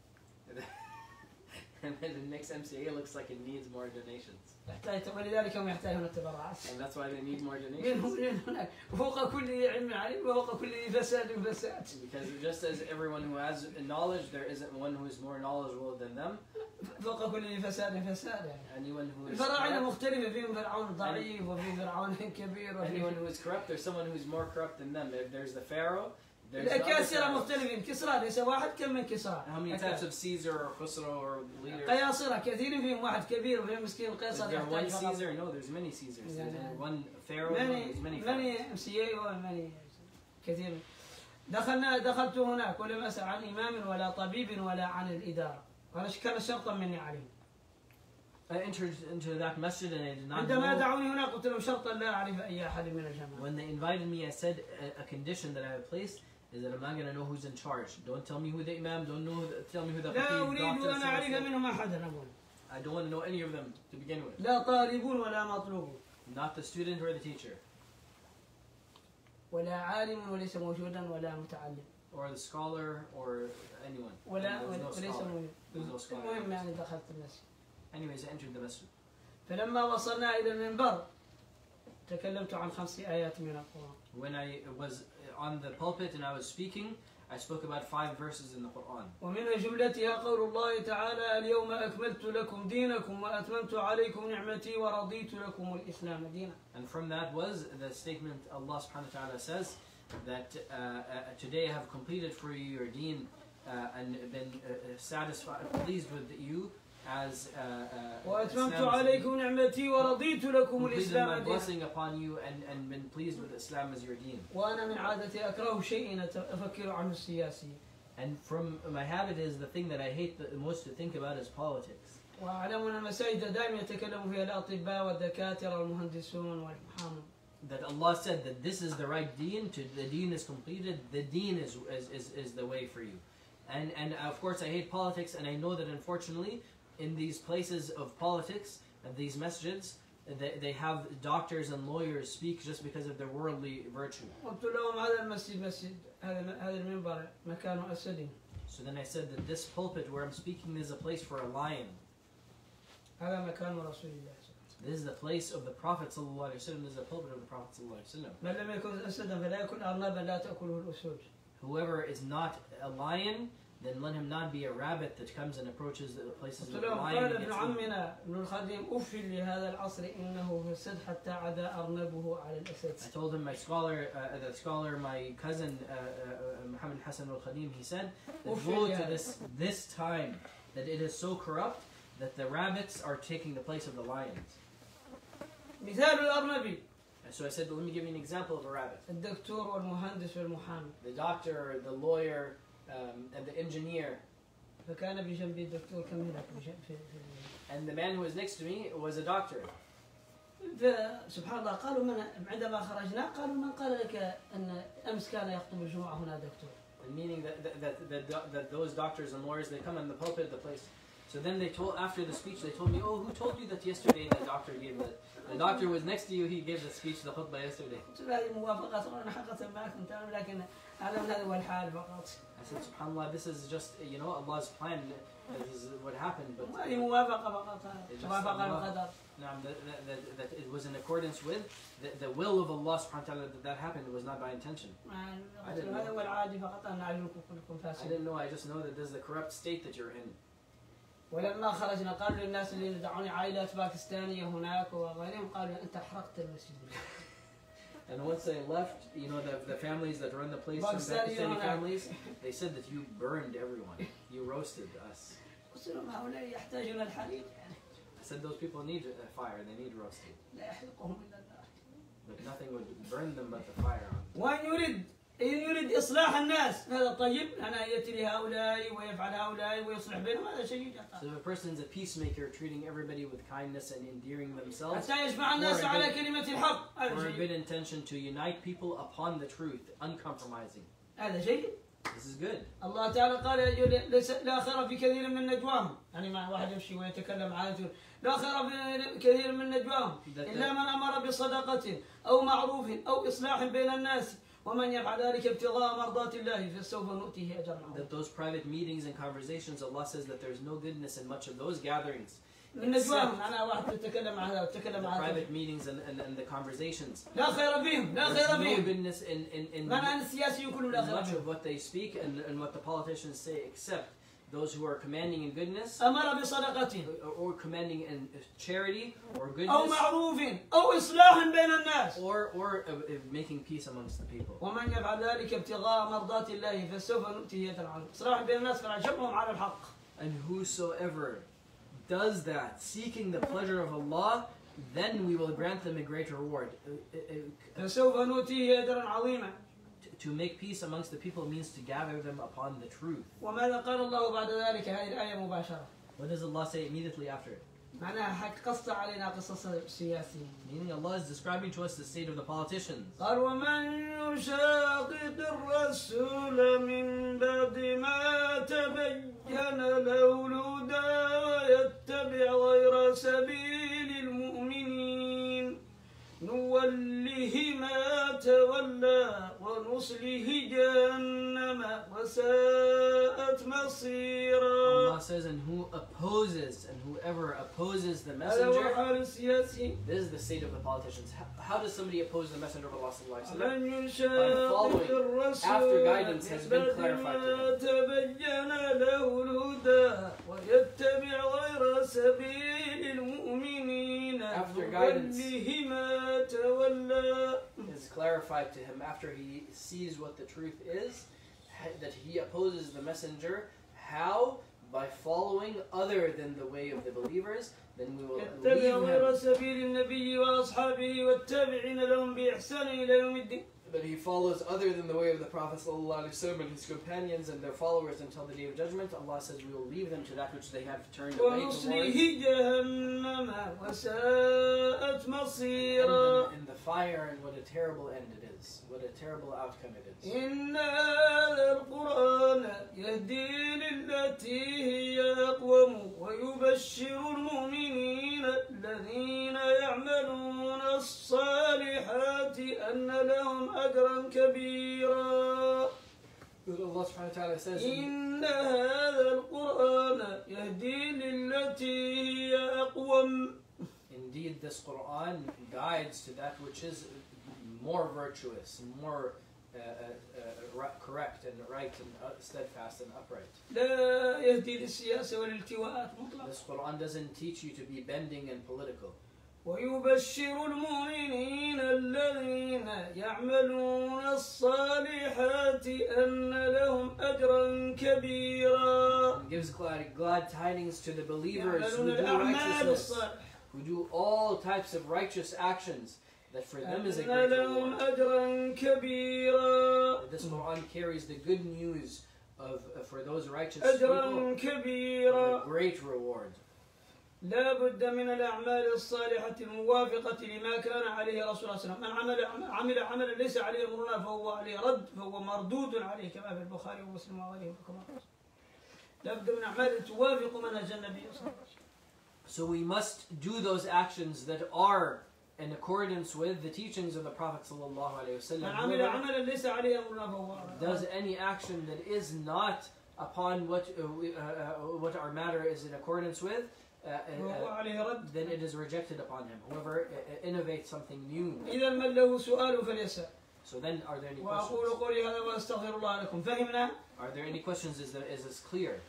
And then the next M C A looks like it needs more donations. يحتاج ولذلك هم يحتاجون التبرعات. And that's why they need more منهم donations. من هناك وفوق كل علم علم وفوق كل فساد فساد. Because just as everyone who has knowledge, there isn't one who is more knowledgeable than them. فوق كل فساد فساد يعني. Anyone who is الفراعنة corrupt, مختلفة، فيهم فرعون ضعيف وفي فرعون كبير anyone وفي who is corrupt, there's someone who's more corrupt than them. If there's the Pharaoh, there's the other الأكاسرة pharaohs. مختلفين. كسرى ليس واحد كم من كسرى. How many types of Caesar or Khusro or leader? قياصرة كثير، فيهم واحد كبير وفيهم مسكين Is قيصر there one يحتاج فقط. Caesar? No, there's many Caesars. Yeah, There's yeah. one Pharaoh. No, many there's many many pharaohs. ام سي اي وماني كثير. دخلنا دخلت هناك ولم اسال عن امام ولا طبيب ولا عن الاداره، وانا كان شرطا مني عليهم. I entered into that masjid and I did not عندما know. دعوني هناك قلت لهم شرطا لا اعرف اي احد من الجماعه. When they invited me, I said a, a condition that I have placed is that I'm not going to know who's in charge. Don't tell me who the imam, don't know, the, tell me who the لا khatib, اريد doctor, ان so اعرف and so. منهم احدا اقول. I don't want to know any of them to begin with. لا طالبون ولا مطلوب Not the student or the teacher, ولا عالم وليس موجودا ولا متعلم or the scholar or anyone. ولا There's no وليس scholar. موجود. There's no scholar. المهم يعني دخلت المسجد. Anyways, I entered the masjid. فلما وصلنا الى المنبر تكلمت عن خمس ايات من القران. When I was on the pulpit and I was speaking, I spoke about five verses in the Quran. ومن جملتها قول الله تعالى اليوم أكملت لكم دينكم وأتممت عليكم نعمتي ورضيت لكم الإسلام دينا. And from that was the statement Allah subhanahu wa ta'ala says that uh, uh, today I have completed for you your deen uh, and been uh, satisfied, pleased with you as uh, uh, وأتممت Islam, عليكم نعمتي ورضيت لكم completed my الإسلام دينا. blessing upon you and, and been pleased with Islam as your deen. وأنا من عادتي أكره شيء أفكر عنه السياسي. And from my habit is the thing that I hate the most to think about is politics. وأعلم أن المساجد دائما يتكلم فيها الأطباء والدكاترة والمهندسون والمحامون. That Allah said that this is the right deen, to the deen is completed, the deen is, is, is, is the way for you. And, and of course I hate politics, and I know that unfortunately in these places of politics, and these masjids, they, they have doctors and lawyers speak just because of their worldly virtue. قلت لهم هذا المسجد مسجد هذا هذا المنبر مكان أسد. So then I said that this pulpit where I'm speaking is a place for a lion. هذا مكان رسول الله. This is the place of the Prophet sallallahu alaihi wasallam. This is the pulpit of the Prophet sallallahu alaihi wasallam. من لم يكن أسدا فلا يكن أرنبا لا تأكله الأسود. Whoever is not a lion, then let him not be a rabbit that comes and approaches the places of قلت the لهم lion. قال and ابن gets eaten. عمنا ابن الخديم أفل لهذا العصر إنه فسد حتى عدا أرنبه على الأسد. I told him, my scholar, uh, the scholar, my cousin uh, uh, Muhammad Hassan al-Khadim, he said, that woe to this, this time, that it is so corrupt that the rabbits are taking the place of the lions. مثال الأرنبي And so I said, let me give you an example of a rabbit. الدكتور والمهندس والمحامي. The doctor, the lawyer, um, and the engineer, فكان بجنبي الدكتور كم هناك بجنب- في في and the man who was next to me was a doctor. فسبحان الله قالوا من عندما خرجنا قالوا من قال لك أن أمس كان يخطب الجمعة هنا دكتور. And meaning that, that, that, that, that those doctors and lawyers, they come in the pulpit of the place. So then they told, after the speech, they told me, oh, who told you that yesterday the doctor gave the, the doctor was next to you, he gave the speech, the khutbah yesterday. قلت له هذه موافقة أنا حقيقة ما كنت أعلم لكن أعلم هذا هو الحال فقط. I said, subhanAllah, this is just, you know, Allah's plan, this is what happened, but هذه موافقة فقط موافقة القدر. Naam, that, that, that, that it was in accordance with the, the will of Allah subhanahu wa ta'ala that that happened, it was not by intention. قلت له هذا هو العادي فقط أن أعلمكم كلكم I فاسدين. didn't know, I just know that this is the corrupt state that you're in. ولما خرجنا قالوا للناس اللي دعوني عائلات باكستانية هناك وغيرهم قالوا أنت حرقت المسجد. And once I left, you know, the, the families that run the place, some Pakistani Pakistani هناك. families, they said that you burned everyone. You roasted us. قلت لهم هؤلاء يحتاجون الحريق يعني I said those people need a fire, they need roasting. لا يحرقهم إلا النار. But nothing would burn them but the fire. وأن يريد إن يريد إصلاح الناس هذا طيب أنا يأتي لهؤلاء ويفعل هؤلاء ويصلح بينهم هذا شيء So if a person is a peacemaker, treating everybody with kindness and endearing themselves, حتى يجمع الناس or a على good- كلمة الحق هذا or a شيء good intention to unite people upon the truth, uncompromising. هذا شيء. This is good. الله تعالى قال ليس لا خير في كثير من نجواهم يعني مع واحد يمشي ويتكلم عادة لا خير في كثير من نجواهم إلا من أمر بصدقة أو معروف أو إصلاح بين الناس ومن يفعل ذلك ابتغاء مرضات الله فسوف نؤتيه أجرا عظيما. That those private meetings and conversations, Allah says that there's no goodness in much of those gatherings. النجوام أنا واحد تتكلم عن هذا وتتكلم The عن هذا. private meetings and, and, and the conversations. لا خير فيهم لا There's خير no فيهم. goodness in, in, in, ما أنا السياسيين كلهم لا in خير much فيهم. of what they speak and, and what the politicians say, except those who are commanding in goodness, أمر بصدقة or, or commanding in charity or أو goodness, معروف أو إصلاح بين الناس. or, or uh, uh, making peace amongst the people. ومن يفعل ذلك ابتغاء مرضات الله فسوف نؤتيه أجرا عظيما. إصلاح بين الناس فنجبرهم على الحق. And whosoever does that, seeking the pleasure of Allah, then we will grant them a great reward. Uh, uh, uh, فسوف نؤتيه أجرا عظيما. To make peace amongst the people means to gather them upon the truth. وماذا قال الله بعد ذلك هذه الآية مباشرة؟ What does Allah say immediately after it? معناها حق قص علينا قصص السياسيين. Meaning Allah is describing to us the state of the politicians. قال ومن يشاقق الرسول من بعد ما تبين له الهدى ويتبع غير سبيل المؤمنين نوله ما تولى ونصله جهنم وساءت مصيرا. Allah says, and who opposes, and whoever opposes the هذا هو messenger, حال السياسي. this is the state of the politicians. How, how does somebody oppose the messenger of Allah sallallahu alaihi wasallam? من يشاقق الرسول after guidance has been clarified to ما him. تبين له الهدى ويتبع غير سبيل المؤمنين After guidance نوله ما تولى. is clarified to him after he sees what the truth is, ha- that he opposes the messenger. How? By following other than the way of the believers, then we will يتبع leave غير him. سبيل النبي وأصحابه والتابعين لهم بإحسان إلى يوم الدين. But he follows other than the way of the Prophet ﷺ and his companions and their followers until the day of judgment. Allah says we will leave them to that which they have turned away towards. ونصله جهنم وساءت مصيرا. And in the fire, and what a terrible end it is. What a terrible outcome it is. إن هذا القرآن يهدي للتي هي أقوم ويبشر المؤمنين الذين يعملون الصالحات أن لهم أجرا كبيرا. Allah subhanahu wa ta'ala says, إن هذا القرآن يهدي للتي هي أقوم. indeed this Quran guides to that which is more virtuous, more uh, uh, uh, correct and right and uh, steadfast and upright. لا يهدي للسياسة والالتواءات مطلقا. This Quran doesn't teach you to be bending and political. ويبشر المؤمنين الذين يعملون الصالحات أن لهم أجرا كبيرا. It gives glad, glad tidings to the believers who يعملون do الأعمال righteousness, الصالحة who do all types of righteous actions, that for them is a أن great لهم reward. أجرا كبيرا. This Quran carries the good news of uh, for those righteous people أجرا of كبيرا. a great reward. لا بد من الأعمال الصالحة الموافقة لما كان عليه رسول الله صلى الله عليه وسلم. من عمل عمل عملا ليس عليه أمرنا فهو عليه رد فهو مردود عليه كما في البخاري ومسلم وغيرهم كما قال. لا بد من أعمال توافق منهج النبي صلى الله عليه وسلم. So we must do those actions that are in accordance with the teachings of the Prophet sallallahu alaihi wasallam. من عمل عملا ليس عليه أمرنا فهو Does any action that is not upon what uh, we, uh, uh, what our matter is in accordance with, uh, فهو uh, عليه رد. then it is rejected upon him. Whoever uh, innovates something new. إذا من له سؤال فليسأل. So then, are there any وأقول questions? قولي هذا وأستغفر الله لكم. فهمنا؟ Are there any questions? Is, the, is this clear?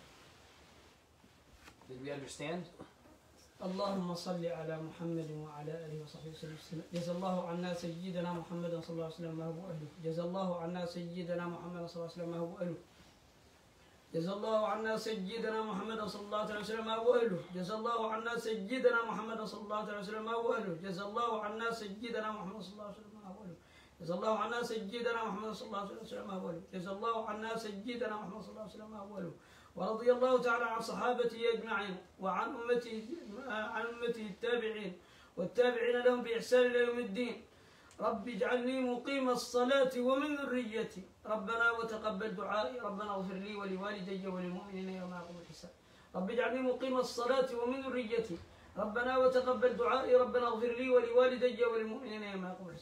Did we understand? اللهم صل على محمد وعلى آله وصحبه وسلم. جزا الله عنا سيدنا محمد صلى الله عليه وسلم ما هو أهله. جزا الله عنا سيدنا محمد صلى الله عليه وسلم ما هو أهله. جزا الله عنا سيدنا محمد صلى الله عليه وسلم ما هو أهله. جزا الله عنا سيدنا محمد صلى الله عليه وسلم ما هو أهله. جزا الله عنا سيدنا محمد صلى الله عليه وسلم ما هو أهله. جزا الله عنا سيدنا محمد صلى الله عليه وسلم ما هو أهله. جزا الله عنا سيدنا محمد صلى الله عليه وسلم ما هو أهله. ورضي الله تعالى عن صحابته أجمعين وعن أمته عن أمته التابعين والتابعين لهم بإحسان إلى يوم الدين. رب اجعلني مقيم الصلاة ومن ذريتي. ربنا وتقبل دعائي. ربنا اغفر لي ولوالدي وللمؤمنين يوم يقوم الحساب. رب اجعلني مقيم الصلاة ومن ذريتي. ربنا وتقبل دعائي. ربنا اغفر لي ولوالدي وللمؤمنين يوم يقوم الحساب.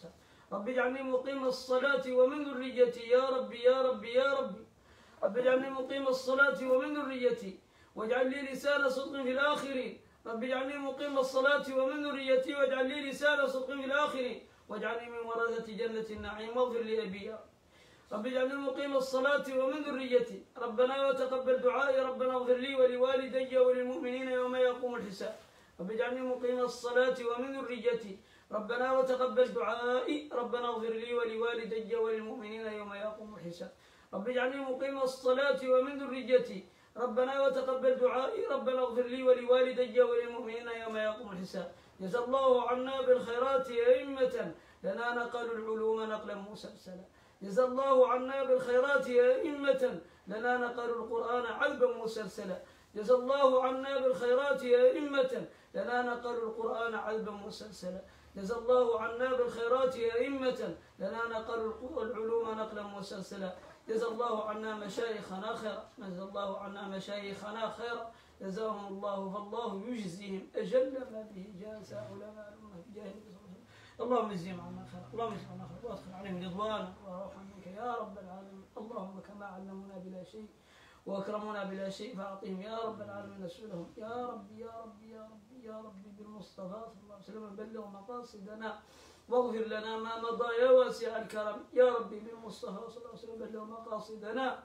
رب اجعلني مقيم الصلاة ومن ذريتي يا ربي يا ربي يا ربي رب اجعلني مقيم الصلاة ومن ذريتي واجعل لي لسان صدق في الآخرين رب اجعلني مقيم الصلاة ومن ذريتي واجعل لي لسان صدق في الآخرين واجعلني من ورثة جنة النعيم واغفر لي أبي رب اجعلني مقيم الصلاة ومن ذريتي ربنا وتقبل دعائي ربنا اغفر لي ولوالدي وللمؤمنين يوم يقوم الحساب رب اجعلني مقيم الصلاة ومن ذريتي ربنا وتقبل دعائي ربنا اغفر لي ولوالدي وللمؤمنين يوم يقوم الحساب رب اجعلني مقيم الصلاة ومن ذريتي ربنا وتقبل دعائي ربنا اغفر لي ولوالدي وللمؤمنين يوم يقوم الحساب جزا الله عنا بالخيرات أئمة لنا نقلوا العلوم نقلا مسلسلا جزا الله عنا بالخيرات أئمة لنا نقلوا القرآن عذبا مسلسلا جزا الله عنا بالخيرات أئمة لنا نقلوا القرآن عذبا مسلسلا جزا الله عنا بالخيرات أئمة لنا نقلوا العلوم نقلا مسلسلا جزا الله عنا مشايخنا خيرا جزا الله عنا مشايخنا خيرا جزاهم الله فالله يجزيهم أجل ما به جاز علماء الأمة بجاهد اللهم اجزهم عنا خيرا اللهم اجزهم عنا خيرا وادخل عليهم رضوانا وروحا منك يا رب العالمين اللهم كما علمونا بلا شيء واكرمونا بلا شيء فاعطهم يا رب العالمين نسألهم يا ربي يا ربي يا ربي يا ربي بالمصطفى صلى الله عليه وسلم بلغ مقاصدنا واغفر لنا ما مضى يا واسع الكرم يا ربي بالمصطفى صلى الله عليه وسلم بلغ مقاصدنا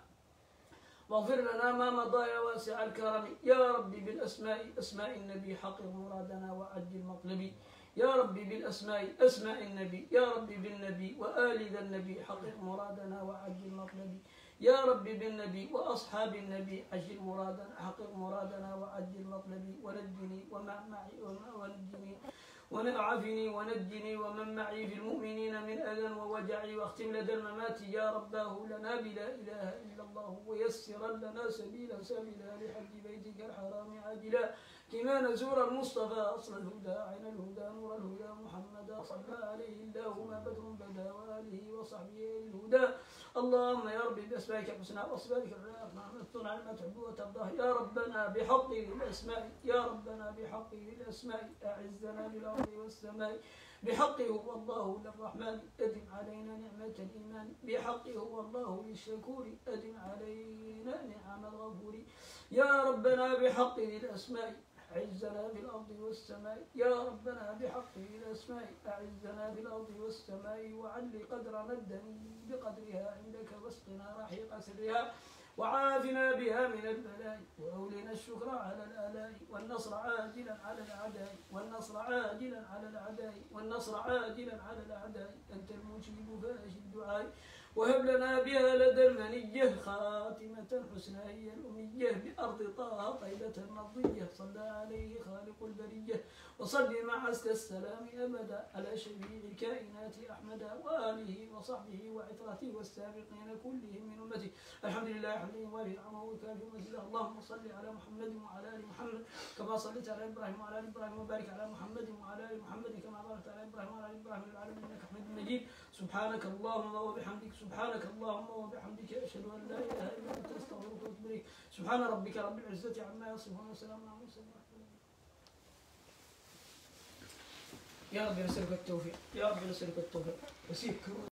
واغفر لنا ما مضى يا واسع الكرم يا ربي بالأسماء أسماء النبي حقق مرادنا وعجل مطلبي يا ربي بالأسماء أسماء النبي يا ربي بالنبي وآل ذا النبي حقق مرادنا وعجل مطلبي يا ربي بالنبي وأصحاب النبي عجل مرادنا حقق مرادنا وعجل مطلبي ونجني ومع معي ونجني ونعافني ونجني ومن معي في المؤمنين من أذى ووجعي واختم لدى الممات يا رباه لنا بلا إله إلا الله ويسرا لنا سبيلا سبيلا لحج بيتك الحرام عاجلا كما نزور المصطفى أصل الهدى عين الهدى نور الهدى محمدا صلى عليه الله ما بدر بدا وآله وصحبه الهدى اللهم يا ربي بأسمائك الحسنى وأصفاتك الرحمن استر على ما تحب وترضاه يا ربنا بحقه الأسماء يا ربنا بحقه الأسماء أعزنا بالأرض والسماء بحقه هو الله للرحمن أدم علينا نعمة الإيمان بحقه هو الله للشكور أدم علينا نعم الغفور يا ربنا بحقه الأسماء أعزنا في الأرض والسماء يا ربنا بحقه الأسماء أعزنا في الأرض والسماء وعلي قدرنا الدني بقدرها عندك واسقنا رحيق سرها وعافنا بها من البلاء وأولنا الشكر على الآلاء والنصر عاجلا على الأعداء والنصر عاجلا على الأعداء والنصر عاجلا على الأعداء أنت المجيب فاجب الدعاء وهب لنا بها لدى المنية خاتمة حسنى هي الأمية بأرض طه طيبة مرضية صلى عليه خالق البرية وصل مع أزكى السلام أبدا على شفيع الكائنات أحمد وآله وصحبه وعترته والسابقين كلهم من أمته الحمد لله حمدا وافي نعمه وكافي مزيدا اللهم صل على محمد وعلى آل محمد كما صليت على إبراهيم وعلى آل إبراهيم وبارك على محمد وعلى آل محمد كما باركت على إبراهيم وعلى آل إبراهيم في العالمين إنك حميد مجيد سبحانك اللهم وبحمدك سبحانك اللهم وبحمدك أشهد أن لا إله إلا أنت أستغفرك وأتوب إليك سبحان ربك رب العزة عما يصفون وسلام على المرسلين يا رب نسألك التوفيق يا رب نسألك التوفيق وسيك